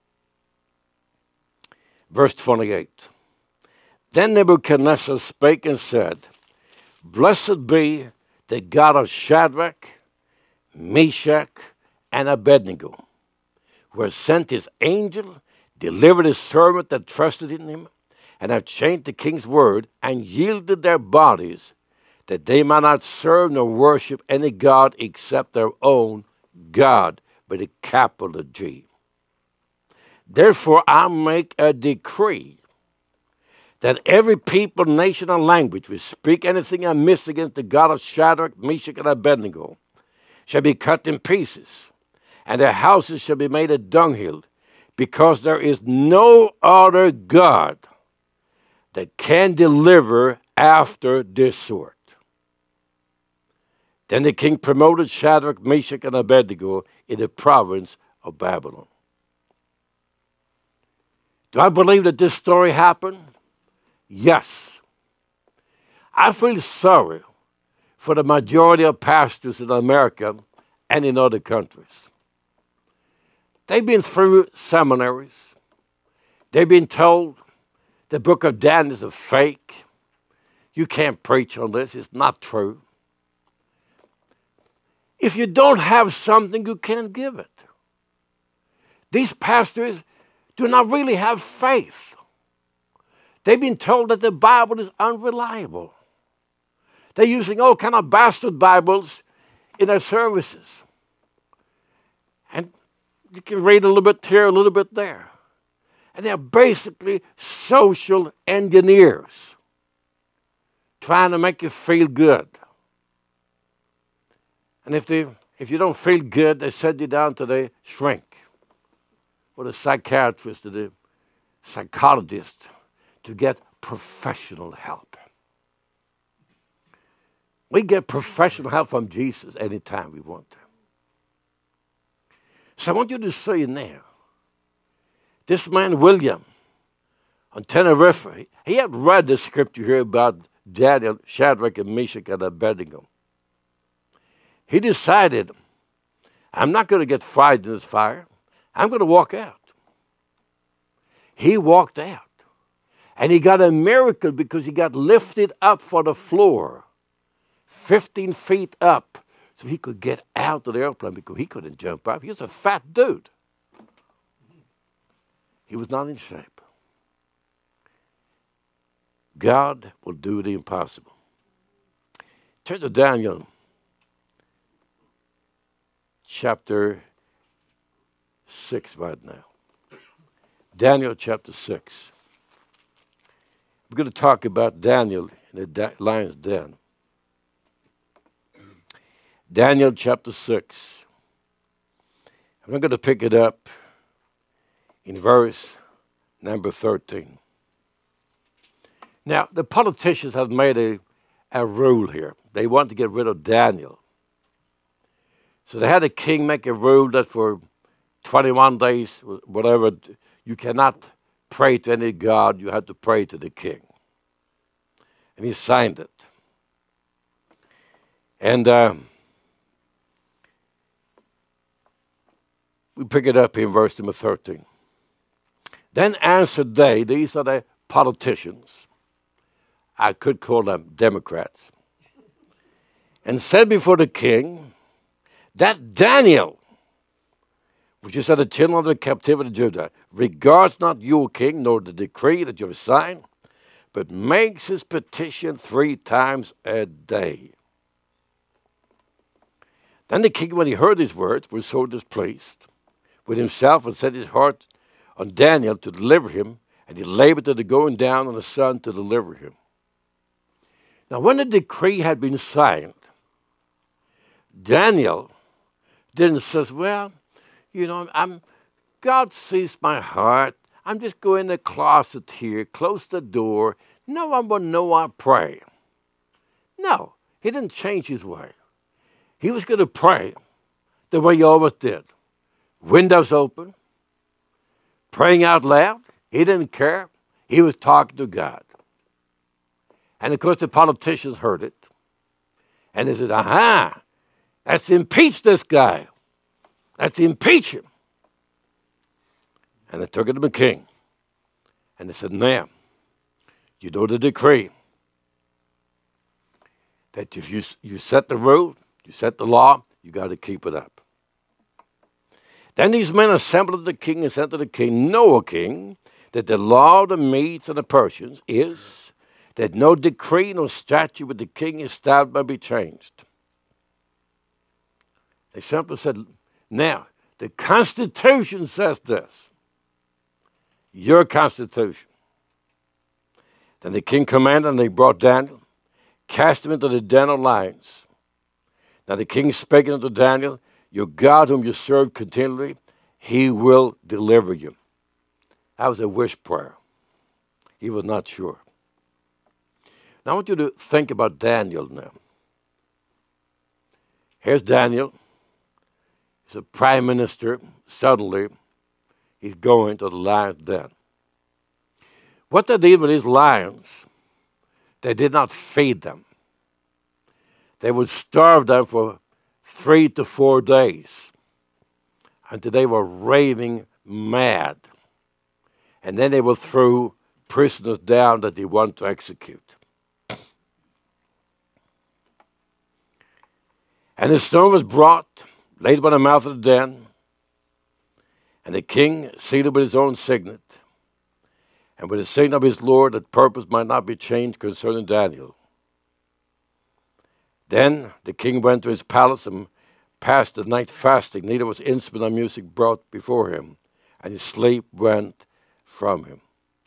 Verse twenty-eight. Then Nebuchadnezzar spake and said, Blessed be the God of Shadrach, Meshach, and Abednego, who has sent his angel, delivered his servant that trusted in him, and have changed the king's word, and yielded their bodies, that they might not serve nor worship any god except their own God, with a capital G. Therefore I make a decree that every people, nation, and language which speak anything amiss against the God of Shadrach, Meshach, and Abednego shall be cut in pieces, and their houses shall be made a dunghill, because there is no other God that can deliver after this sort. Then the king promoted Shadrach, Meshach, and Abednego in the province of Babylon. Do I believe that this story happened? Yes. I feel sorry for the majority of pastors in America and in other countries. They've been through seminaries. They've been told the book of Daniel is a fake. You can't preach on this. It's not true. If you don't have something, you can't give it. These pastors do not really have faith. They've been told that the Bible is unreliable. They're using all kind of bastard Bibles in their services. And you can read a little bit here, a little bit there. And they're basically social engineers trying to make you feel good. And if they, if you don't feel good, they send you down to the shrink or the psychiatrist or the psychologist to get professional help. We get professional help from Jesus anytime we want to. So I want you to see now, this man William on Tenerife, he had read the scripture here about Daniel, Shadrach, and Meshach, and Abednego. He decided, I'm not going to get fried in this fire. I'm going to walk out. He walked out. And he got a miracle because he got lifted up for the floor, fifteen feet up, so he could get out of the airplane because he couldn't jump up. He was a fat dude. He was not in shape. God will do the impossible. Turn to Daniel chapter six right now. Daniel chapter six. We're going to talk about Daniel in the lion's den. Daniel chapter six. I'm going to pick it up in verse number thirteen. Now, the politicians have made a, a rule here. They want to get rid of Daniel. So they had the king make a rule that for twenty-one days, whatever, you cannot pray to any god. You have to pray to the king. And he signed it. And uh, we pick it up in verse number thirteen. Then answered they, these are the politicians, I could call them Democrats, and said before the king that Daniel, which is at the children of the captivity of Judah, regards not you, O king, nor the decree that you have signed, but makes his petition three times a day. Then the king, when he heard these words, was so displeased with himself and set his heart on Daniel to deliver him, and he labored to the going down on the sun to deliver him. Now, when the decree had been signed, Daniel didn't say, well, you know, I'm, God sees my heart. I'm just going in the closet here, close the door. No one will know I pray. No, he didn't change his way. He was going to pray the way he always did. Windows open, praying out loud. He didn't care. He was talking to God. And, of course, the politicians heard it. And they said, aha, let's impeach this guy. Let's impeach him. And they took it to the king. And they said, now, you know the decree. That if you, you set the rule, you set the law, you got to keep it up. Then these men assembled at the king and said to the king, know, O king, that the law of the Medes and the Persians is that no decree, no statute with the king established may be changed. They simply said, now, the Constitution says this. Your Constitution. Then the king commanded, and they brought Daniel, cast him into the den of lions. Now the king spake unto Daniel, your God whom you serve continually, he will deliver you. That was a wish prayer. He was not sure. Now I want you to think about Daniel now. Here's Daniel. He's a prime minister. Suddenly, he's going to the lion's den. What they did with these lions, they did not feed them. They would starve them for three to four days until they were raving mad. And then they would throw prisoners down that they want to execute. And the stone was brought, laid by the mouth of the den, and the king sealed with his own signet, and with the signet of his Lord, that purpose might not be changed concerning Daniel. Then the king went to his palace and passed the night fasting. Neither was instrument of music brought before him, and his sleep went from him.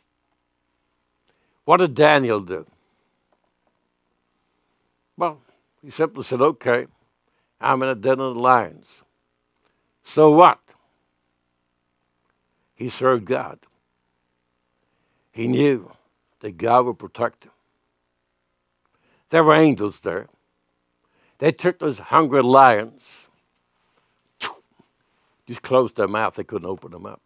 What did Daniel do? Well, he simply said, okay, I'm in a den of the lions. So what? He served God. He knew that God would protect him. There were angels there. They took those hungry lions, just closed their mouth. They couldn't open them up.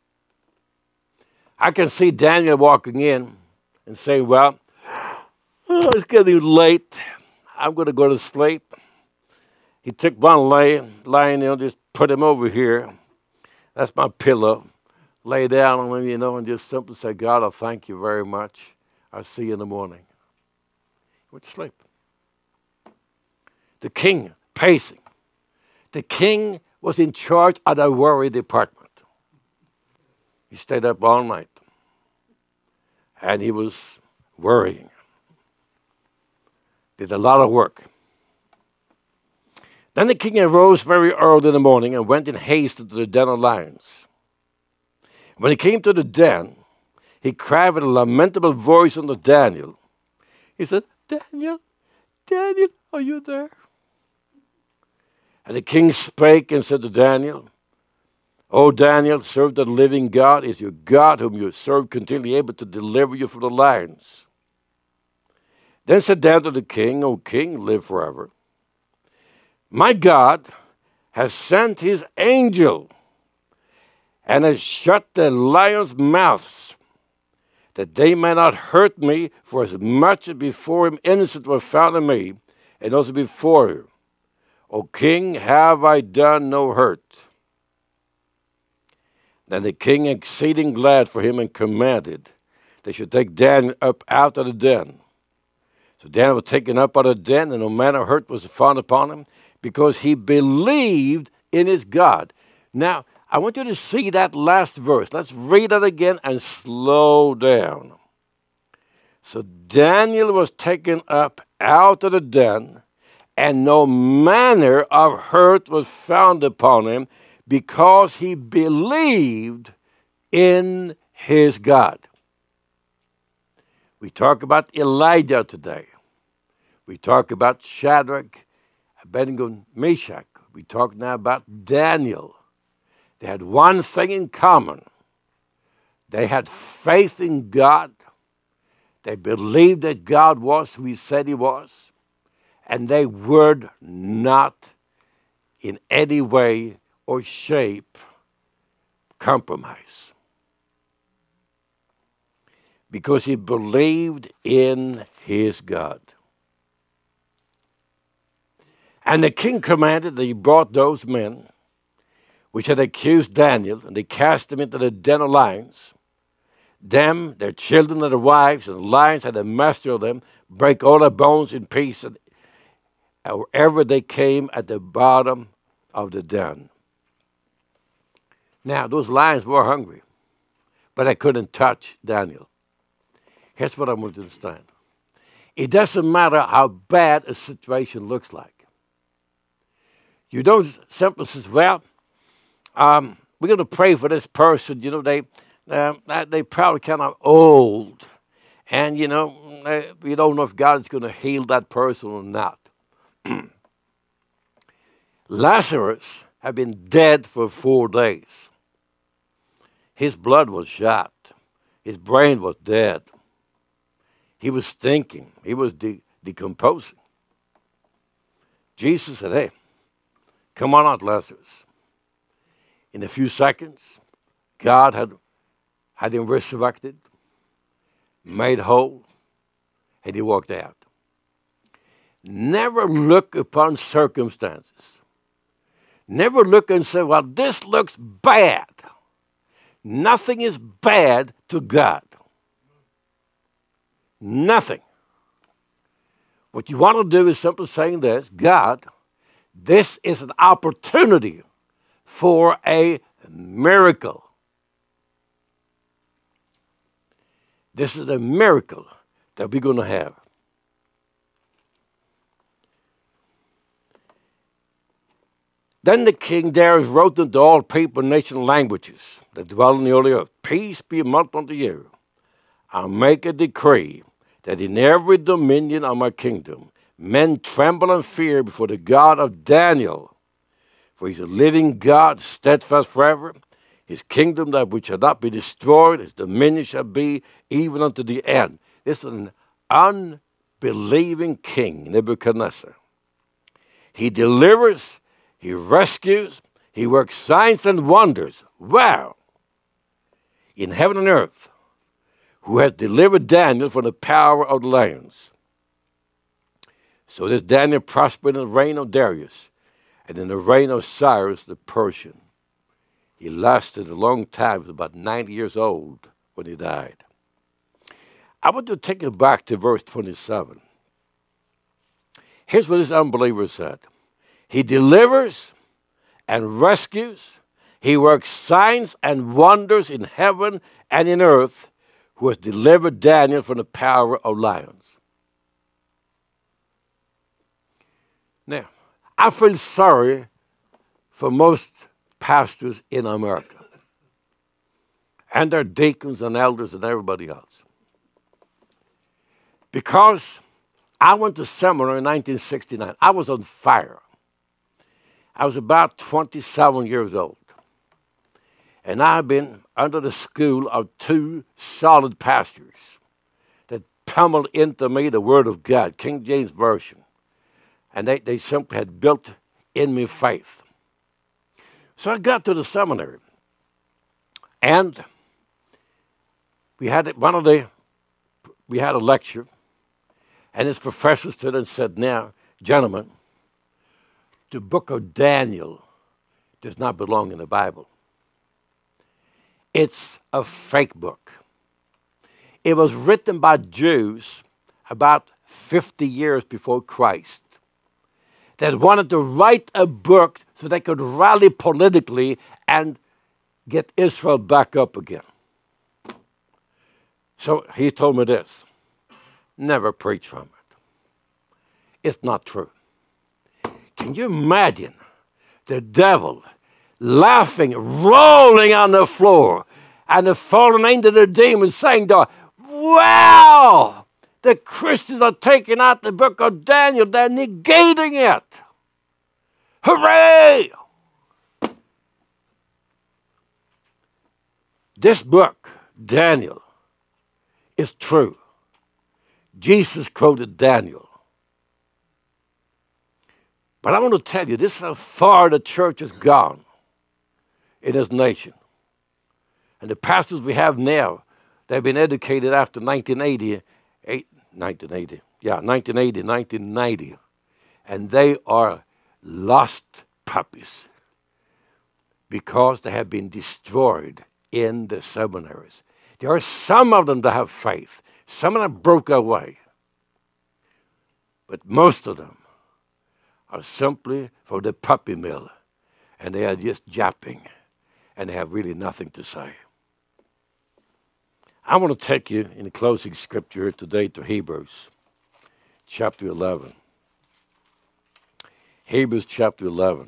I can see Daniel walking in and saying, well, oh, it's getting late. I'm going to go to sleep. He took one lion, lion, you know, just put him over here. That's my pillow. Lay down on him, you know, and just simply say, God, I thank you very much. I'll see you in the morning. He went to sleep. The king, pacing. The king was in charge of the worry department. He stayed up all night. And he was worrying. Did a lot of work. Then the king arose very early in the morning and went in haste into the den of lions. When he came to the den, he cried with a lamentable voice unto Daniel. He said, Daniel, Daniel, are you there? And the king spake and said to Daniel, O Daniel, serve the living God. Is your God whom you serve continually able to deliver you from the lions? Then said Daniel to the king, O king, live forever. My God has sent his angel and has shut the lions' mouths, that they may not hurt me, for as much as before him innocent were found in me, and also before you. O king, have I done no hurt? Then the king, exceeding glad for him, and commanded they should take Daniel up out of the den. So Daniel was taken up out of the den, and no manner of hurt was found upon him, because he believed in his God. Now, I want you to see that last verse. Let's read it again and slow down. So Daniel was taken up out of the den, and no manner of hurt was found upon him, because he believed in his God. We talk about Elijah today. We talk about Shadrach, Abednego, and Meshach. We talk now about Daniel. They had one thing in common. They had faith in God. They believed that God was who he said he was. And they would not in any way or shape compromise. Because he believed in his God. And the king commanded that he brought those men which had accused Daniel, and they cast them into the den of lions. Them, their children, and their wives, and the lions had the master of them, break all their bones in pieces, and wherever they came at the bottom of the den. Now, those lions were hungry, but they couldn't touch Daniel. Here's what I want you to understand. It doesn't matter how bad a situation looks like. You don't simply say, well, um, we're going to pray for this person. You know, they um, they probably kind of old. And, you know, they, we don't know if God's going to heal that person or not. Lazarus had been dead for four days. His blood was shot. His brain was dead. He was stinking. He was de- decomposing. Jesus said, hey, come on out, Lazarus. In a few seconds, God had, had him resurrected, made whole, and he walked out. Never look upon circumstances. Never look and say, well, this looks bad. Nothing is bad to God. Nothing. What you want to do is simply saying this, God, this is an opportunity for a miracle. This is a miracle that we're going to have. Then the king Darius wrote unto all people, nations, and languages that dwell in the early earth, peace be upon you. I'll make a decree that in every dominion of my kingdom, men tremble and fear before the God of Daniel. For he's a living God, steadfast forever. His kingdom that which shall not be destroyed, his dominion shall be even unto the end. This is an unbelieving king, Nebuchadnezzar. He delivers, he rescues, he works signs and wonders. Wow! In heaven and earth, who has delivered Daniel from the power of the lions. So this Daniel prospered in the reign of Darius, and in the reign of Cyrus the Persian. He lasted a long time, he was about ninety years old when he died. I want to take it back to verse twenty-seven. Here's what this unbeliever said. He delivers and rescues. He works signs and wonders in heaven and in earth, who has delivered Daniel from the power of lions. Now, I feel sorry for most pastors in America and their deacons and elders and everybody else. Because I went to seminary in nineteen sixty-nine. I was on fire. I was about twenty-seven years old. And I've been under the school of two solid pastors that pummeled into me the Word of God, King James Version. And they, they simply had built in me faith. So I got to the seminary. And we had one of the, we had a lecture. And his professor stood and said, now, gentlemen, the book of Daniel does not belong in the Bible. It's a fake book. It was written by Jews about fifty years before Christ that wanted to write a book so they could rally politically and get Israel back up again. So he told me this, never preach from it. It's not true. Can you imagine the devil laughing, rolling on the floor, and the fallen angel of the demons saying to her, wow, the Christians are taking out the book of Daniel, they're negating it. Hooray! This book, Daniel, is true. Jesus quoted Daniel. But I want to tell you, this is how far the church has gone in this nation. And the pastors we have now, they've been educated after nineteen eighty, nineteen eighty, yeah, nineteen eighty, nineteen ninety, and they are lost puppies because they have been destroyed in the seminaries. There are some of them that have faith. Some of them broke away. But most of them are simply for the puppy mill, and they are just japping. And they have really nothing to say. I want to take you in the closing scripture here today to Hebrews chapter eleven. Hebrews chapter eleven.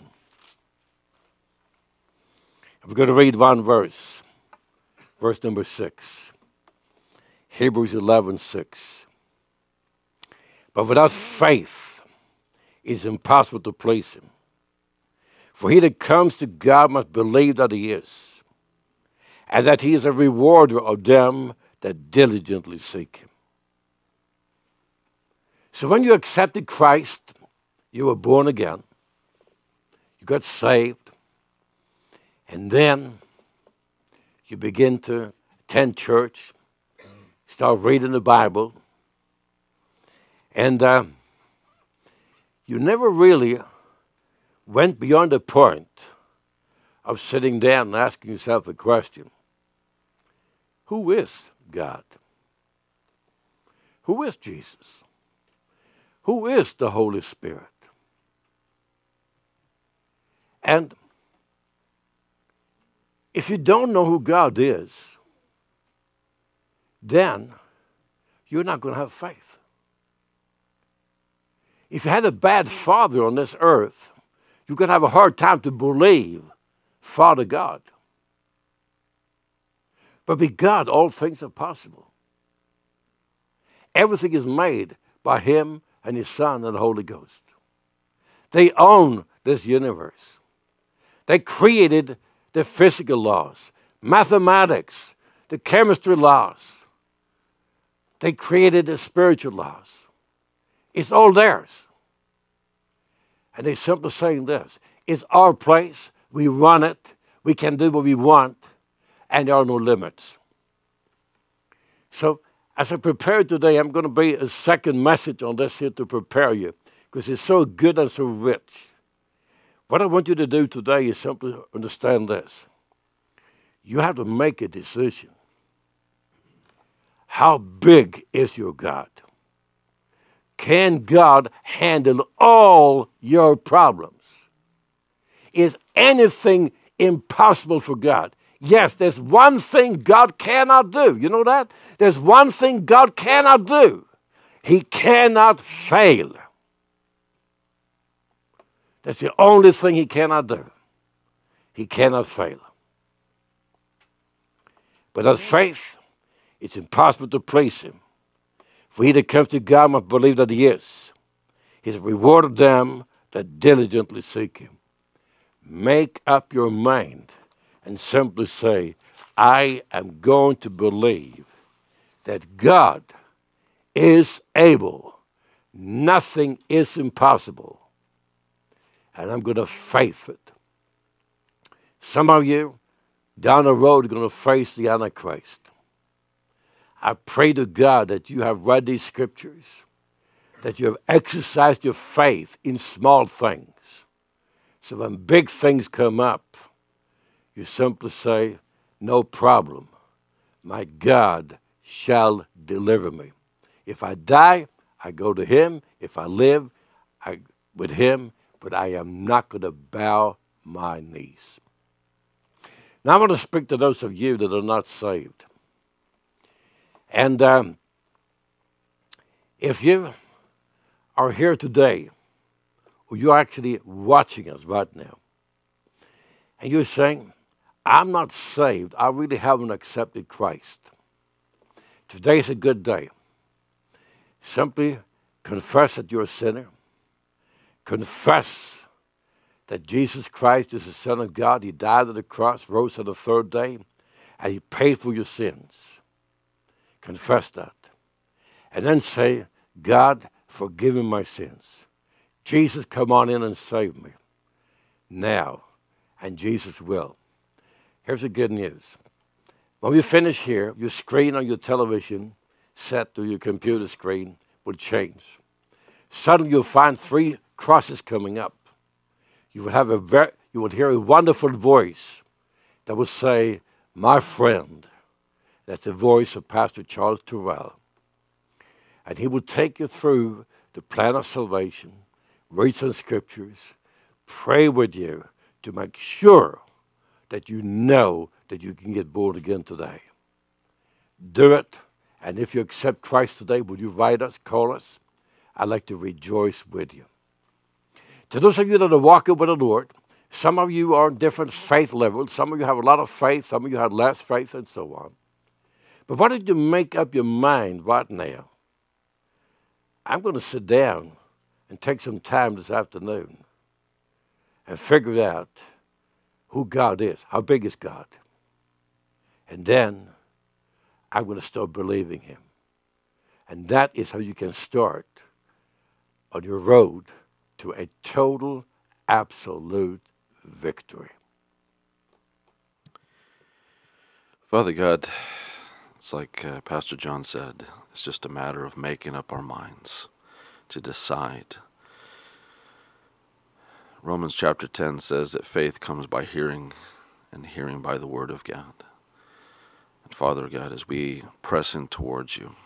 We're going to read one verse, verse number six. Hebrews eleven, six. But without faith, it is impossible to please him. For he that comes to God must believe that he is, and that he is a rewarder of them that diligently seek him. So when you accepted Christ, you were born again, you got saved, and then you begin to attend church, start reading the Bible, and uh, you never really went beyond the point of sitting down and asking yourself a question. Who is God? Who is Jesus? Who is the Holy Spirit? And if you don't know who God is, then you're not going to have faith. If you had a bad father on this earth, you're going to have a hard time to believe Father God. But with God, all things are possible. Everything is made by him and his Son and the Holy Ghost. They own this universe. They created the physical laws, mathematics, the chemistry laws. They created the spiritual laws. It's all theirs. And they're simply saying this, it's our place, we run it, we can do what we want, and there are no limits. So as I prepare today, I'm going to be a second message on this here to prepare you, because it's so good and so rich. What I want you to do today is simply understand this. You have to make a decision. How big is your God? Can God handle all your problems? Is anything impossible for God? Yes, there's one thing God cannot do. You know that? There's one thing God cannot do. He cannot fail. That's the only thing he cannot do. He cannot fail. Without faith, it's impossible to please him. For he that comes to God must believe that he is. He's rewarded them that diligently seek him. make up your mind and simply say, I am going to believe that God is able. Nothing is impossible. And I'm going to faith it. Some of you down the road are going to face the Antichrist. I pray to God that you have read these scriptures, that you have exercised your faith in small things. So when big things come up, you simply say, no problem. My God shall deliver me. If I die, I go to him. If I live, I with him. But I am not going to bow my knees. Now I want to speak to those of you that are not saved. And um, if you are here today, or you're actually watching us right now, and you're saying, I'm not saved, I really haven't accepted Christ. Today's a good day. Simply confess that you're a sinner. Confess that Jesus Christ is the Son of God. He died on the cross, rose on the third day, and he paid for your sins. Confess that. And then say, God, forgive me my sins. Jesus, come on in and save me now. And Jesus will. Here's the good news. When we finish here, your screen on your television set to your computer screen will change. Suddenly you'll find three crosses coming up. You will have a very, you will hear a wonderful voice that will say, my friend. That's the voice of Pastor Charles Torell. And he will take you through the plan of salvation, read some scriptures, pray with you to make sure that you know that you can get born again today. Do it. And if you accept Christ today, will you write us, call us? I'd like to rejoice with you. To those of you that are walking with the Lord, some of you are in different faith levels. Some of you have a lot of faith. Some of you have less faith and so on. But why don't you make up your mind right now? I'm going to sit down and take some time this afternoon and figure out who God is. How big is God? And then I'm going to start believing him. And that is how you can start on your road to a total, absolute victory. Father God, it's like uh, Pastor John said, it's just a matter of making up our minds to decide. Romans chapter ten says that faith comes by hearing, and hearing by the word of God. And Father God, as we press in towards you,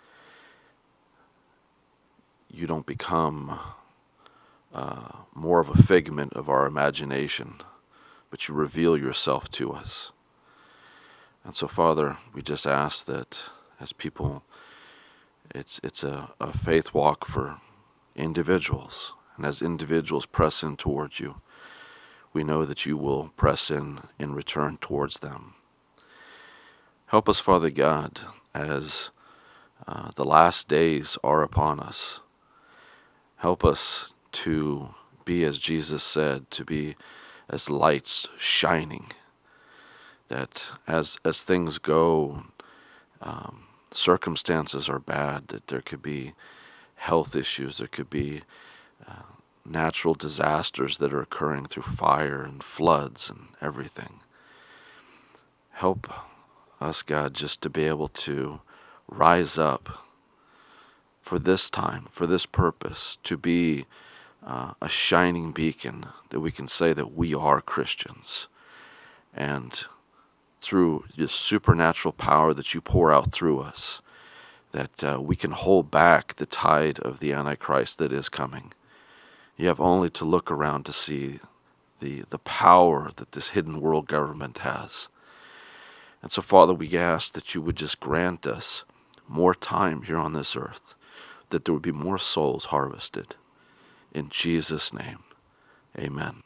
you don't become uh, more of a figment of our imagination, but you reveal yourself to us. And so, Father, we just ask that as people, it's it's a, a faith walk for individuals. And as individuals press in towards you, we know that you will press in in return towards them. Help us, Father God, as uh, the last days are upon us. Help us to be, as Jesus said, to be as lights shining. That as as things go, um, circumstances are bad, that there could be health issues, there could be uh, natural disasters that are occurring through fire and floods and everything. Help us, God, just to be able to rise up for this time, for this purpose, to be uh, a shining beacon that we can say that we are Christians. And through the supernatural power that you pour out through us, that uh, we can hold back the tide of the Antichrist that is coming. You have only to look around to see the, the power that this hidden world government has. And so, Father, we ask that you would just grant us more time here on this earth, that there would be more souls harvested. In Jesus' name, amen.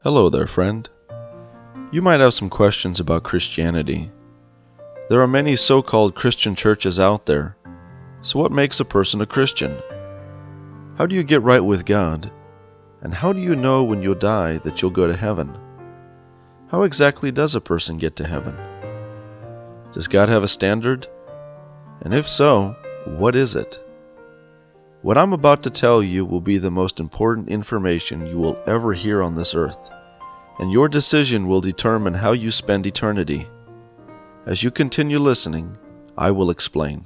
Hello there, friend. You might have some questions about Christianity. There are many so-called Christian churches out there. So what makes a person a Christian? How do you get right with God? And how do you know when you'll die that you'll go to heaven? How exactly does a person get to heaven? Does God have a standard? And if so, what is it? What I'm about to tell you will be the most important information you will ever hear on this earth, and your decision will determine how you spend eternity. As you continue listening, I will explain.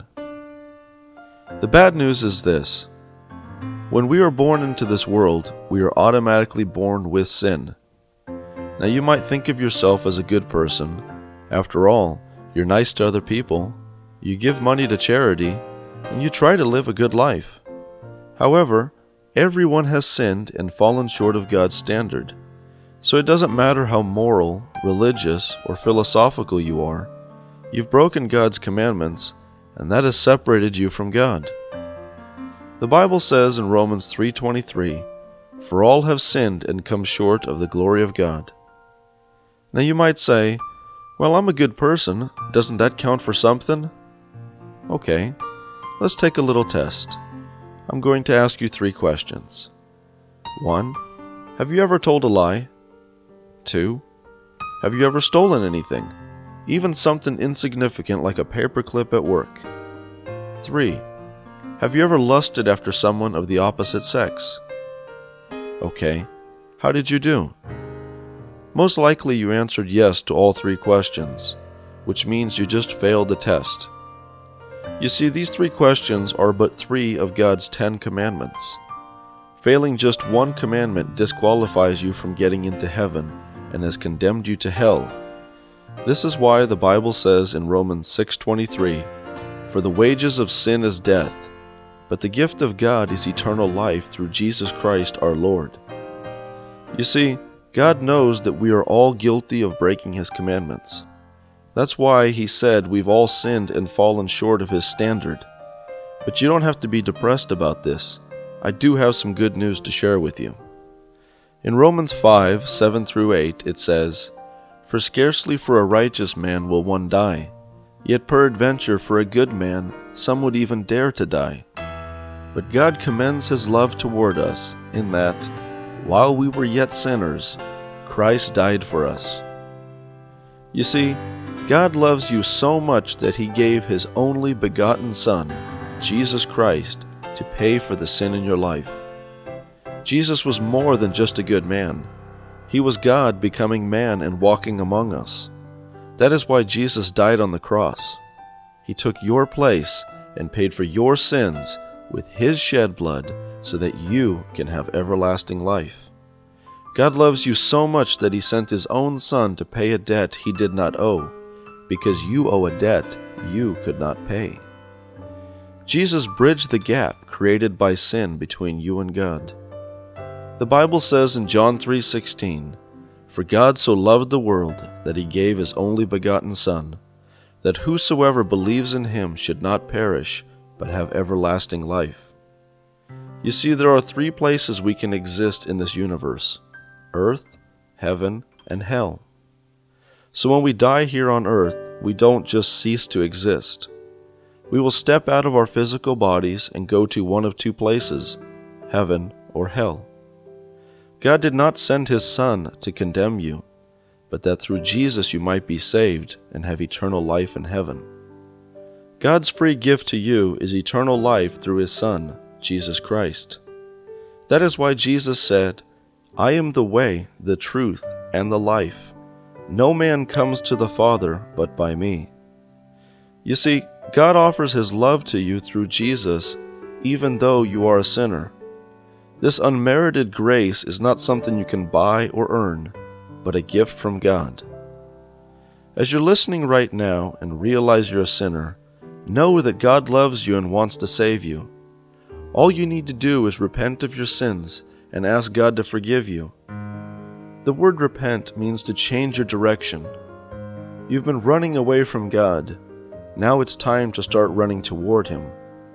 The bad news is this. When we are born into this world, we are automatically born with sin. Now you might think of yourself as a good person. After all, you're nice to other people, you give money to charity, and you try to live a good life. However, everyone has sinned and fallen short of God's standard. So it doesn't matter how moral, religious, or philosophical you are, you've broken God's commandments, and that has separated you from God. The Bible says in Romans three twenty-three, "For all have sinned and come short of the glory of God." Now you might say, "Well, I'm a good person. Doesn't that count for something?" Okay, let's take a little test. I'm going to ask you three questions. One, have you ever told a lie? Two, have you ever stolen anything, even something insignificant like a paperclip at work? Three, have you ever lusted after someone of the opposite sex? Okay, how did you do? Most likely you answered yes to all three questions, which means you just failed the test. You see, these three questions are but three of God's Ten Commandments. Failing just one commandment disqualifies you from getting into heaven and has condemned you to hell. This is why the Bible says in Romans six twenty-three, "For the wages of sin is death, but the gift of God is eternal life through Jesus Christ our Lord." You see, God knows that we are all guilty of breaking His commandments. That's why He said we've all sinned and fallen short of His standard. But you don't have to be depressed about this. I do have some good news to share with you. In Romans five, seven through eight, it says, "For scarcely for a righteous man will one die, yet peradventure for a good man some would even dare to die. But God commends His love toward us, in that, while we were yet sinners, Christ died for us." You see, God loves you so much that He gave His only begotten Son, Jesus Christ, to pay for the sin in your life. Jesus was more than just a good man. He was God becoming man and walking among us. That is why Jesus died on the cross. He took your place and paid for your sins with His shed blood so that you can have everlasting life. God loves you so much that He sent His own Son to pay a debt He did not owe, because you owe a debt you could not pay. Jesus bridged the gap created by sin between you and God. The Bible says in John three sixteen, "For God so loved the world that He gave His only begotten Son, that whosoever believes in Him should not perish, but have everlasting life." You see, there are three places we can exist in this universe: earth, heaven, and hell. So when we die here on earth, we don't just cease to exist. We will step out of our physical bodies and go to one of two places, heaven or hell. God did not send His Son to condemn you, but that through Jesus you might be saved and have eternal life in heaven. God's free gift to you is eternal life through His Son, Jesus Christ. That is why Jesus said, "I am the way, the truth, and the life. No man comes to the Father but by me." You see, God offers His love to you through Jesus, even though you are a sinner. This unmerited grace is not something you can buy or earn, but a gift from God. As you're listening right now and realize you're a sinner, know that God loves you and wants to save you. All you need to do is repent of your sins and ask God to forgive you. The word repent means to change your direction. You've been running away from God. Now it's time to start running toward Him.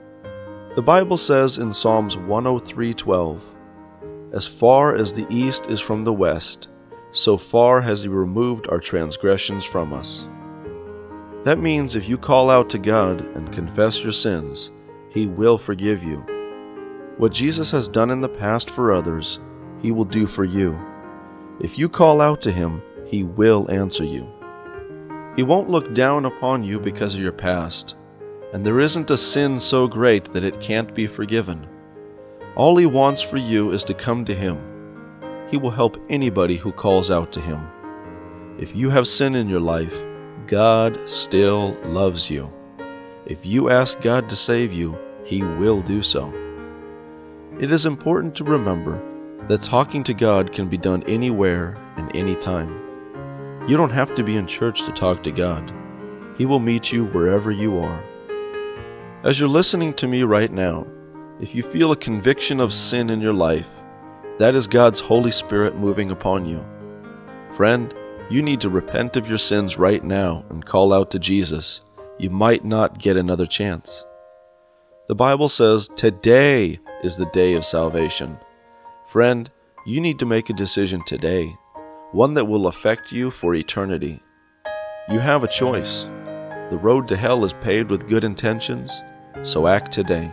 The Bible says in Psalms one oh three twelve, "As far as the east is from the west, so far has He removed our transgressions from us. That means if you call out to God and confess your sins, He will forgive you. What Jesus has done in the past for others, He will do for you. If you call out to Him, He will answer you. He won't look down upon you because of your past, and there isn't a sin so great that it can't be forgiven. All He wants for you is to come to Him. He will help anybody who calls out to Him. If you have sin in your life, God still loves you. If you ask God to save you, He will do so. It is important to remember that talking to God can be done anywhere and anytime. You don't have to be in church to talk to God. He will meet you wherever you are. As you're listening to me right now, if you feel a conviction of sin in your life, that is God's Holy Spirit moving upon you. Friend, you need to repent of your sins right now and call out to Jesus. You might not get another chance. The Bible says today is the day of salvation. Friend, you need to make a decision today, one that will affect you for eternity. You have a choice. The road to hell is paved with good intentions, so act today.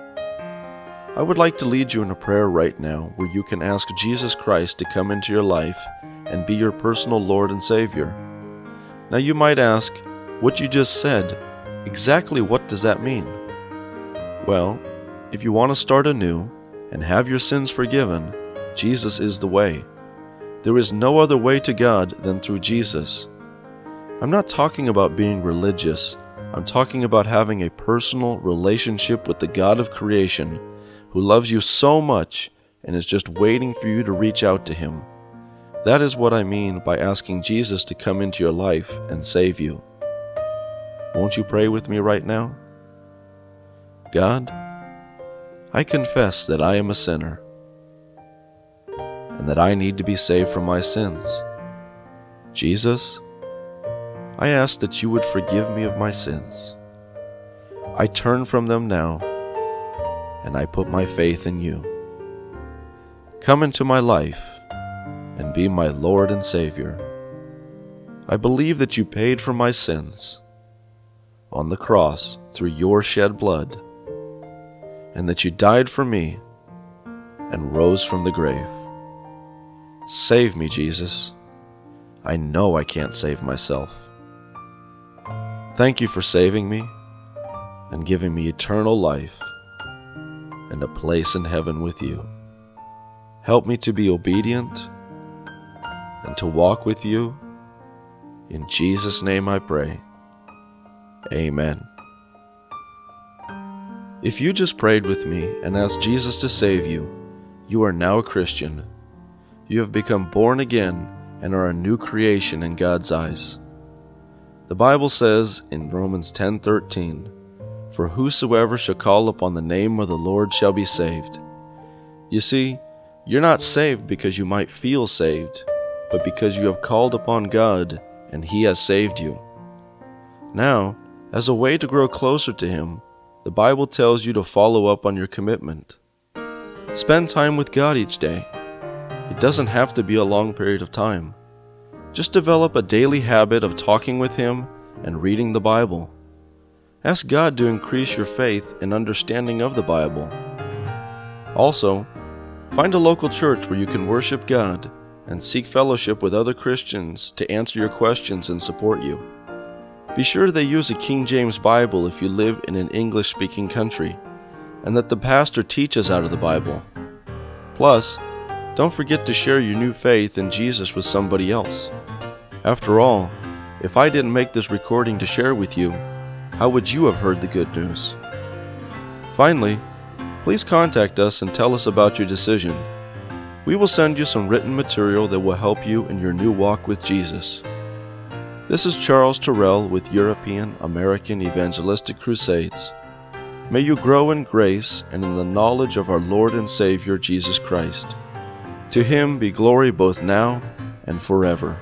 I would like to lead you in a prayer right now where you can ask Jesus Christ to come into your life and be your personal Lord and Savior. Now you might ask, what you just said, exactly what does that mean? Well, if you want to start anew and have your sins forgiven, Jesus is the way. There is no other way to God than through Jesus. I'm not talking about being religious. I'm talking about having a personal relationship with the God of creation who loves you so much and is just waiting for you to reach out to Him. That is what I mean by asking Jesus to come into your life and save you. Won't you pray with me right now? God, I confess that I am a sinner and that I need to be saved from my sins. Jesus, I ask that you would forgive me of my sins. I turn from them now, and I put my faith in you. Come into my life and be my Lord and Savior. I believe that you paid for my sins on the cross through your shed blood, and that you died for me and rose from the grave. Save me, Jesus. I know I can't save myself. Thank you for saving me and giving me eternal life and a place in heaven with you. Help me to be obedient and to walk with you. In Jesus' name I pray. Amen. If you just prayed with me and asked Jesus to save you, you are now a Christian. You have become born again and are a new creation in God's eyes. The Bible says in Romans ten thirteen, "For whosoever shall call upon the name of the Lord shall be saved." You see, you're not saved because you might feel saved, but because you have called upon God and He has saved you. Now, as a way to grow closer to Him, the Bible tells you to follow up on your commitment. Spend time with God each day. It doesn't have to be a long period of time. Just develop a daily habit of talking with Him and reading the Bible. Ask God to increase your faith and understanding of the Bible. Also, find a local church where you can worship God and seek fellowship with other Christians to answer your questions and support you. Be sure they use a King James Bible if you live in an English-speaking country, and that the pastor teaches out of the Bible. Plus, don't forget to share your new faith in Jesus with somebody else. After all, if I didn't make this recording to share with you, how would you have heard the good news? Finally, please contact us and tell us about your decision. We will send you some written material that will help you in your new walk with Jesus. This is Charles Torell with European American Evangelistic Crusades. May you grow in grace and in the knowledge of our Lord and Savior Jesus Christ. To Him be glory both now and forever.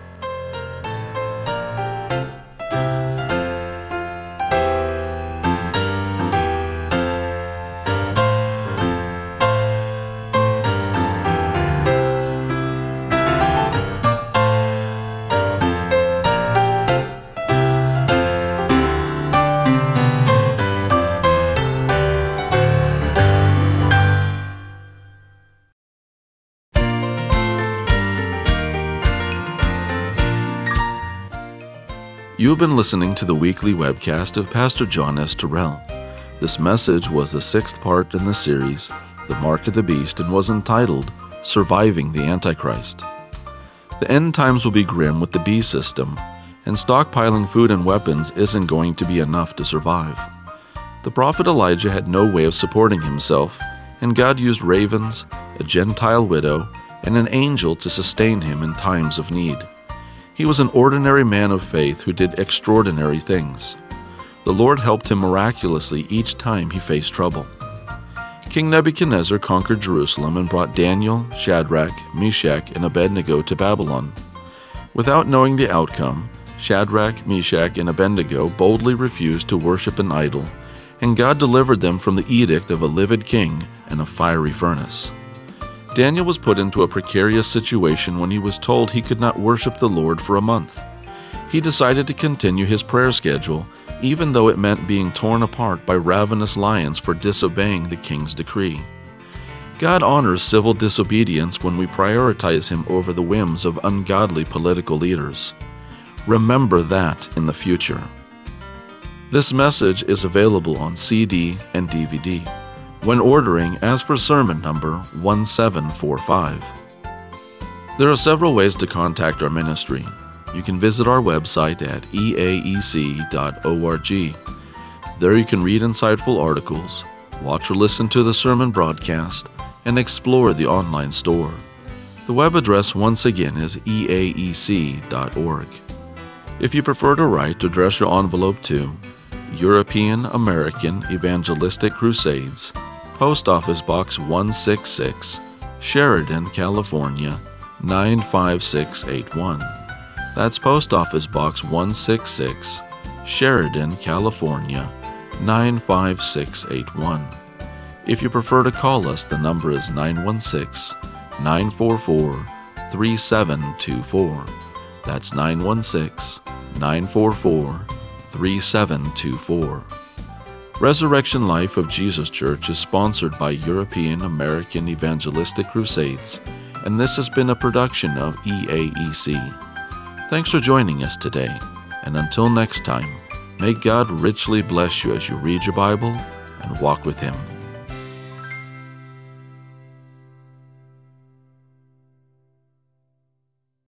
You have been listening to the weekly webcast of Pastor John S. Torell. This message was the sixth part in the series, The Mark of the Beast, and was entitled, Surviving the Antichrist. The end times will be grim with the beast system, and stockpiling food and weapons isn't going to be enough to survive. The prophet Elijah had no way of supporting himself, and God used ravens, a Gentile widow, and an angel to sustain him in times of need. He was an ordinary man of faith who did extraordinary things. The Lord helped him miraculously each time he faced trouble. King Nebuchadnezzar conquered Jerusalem and brought Daniel, Shadrach, Meshach, and Abednego to Babylon. Without knowing the outcome, Shadrach, Meshach, and Abednego boldly refused to worship an idol, and God delivered them from the edict of a livid king and a fiery furnace. Daniel was put into a precarious situation when he was told he could not worship the Lord for a month. He decided to continue his prayer schedule, even though it meant being torn apart by ravenous lions for disobeying the king's decree. God honors civil disobedience when we prioritize Him over the whims of ungodly political leaders. Remember that in the future. This message is available on C D and D V D. When ordering, ask for sermon number one seven four five. There are several ways to contact our ministry. You can visit our website at e a e c dot org. There you can read insightful articles, watch or listen to the sermon broadcast, and explore the online store. The web address once again is e a e c dot org. If you prefer to write, address your envelope to European American Evangelistic Crusades, Post Office Box one sixty-six, Sheridan, California, nine five six eight one. That's Post Office Box one sixty-six, Sheridan, California, nine five six eight one. If you prefer to call us, the number is nine one six, nine four four, three seven two four. That's nine one six, nine four four, three seven two four. Resurrection Life of Jesus Church is sponsored by European American Evangelistic Crusades, and this has been a production of E A E C. Thanks for joining us today, and until next time, may God richly bless you as you read your Bible and walk with Him.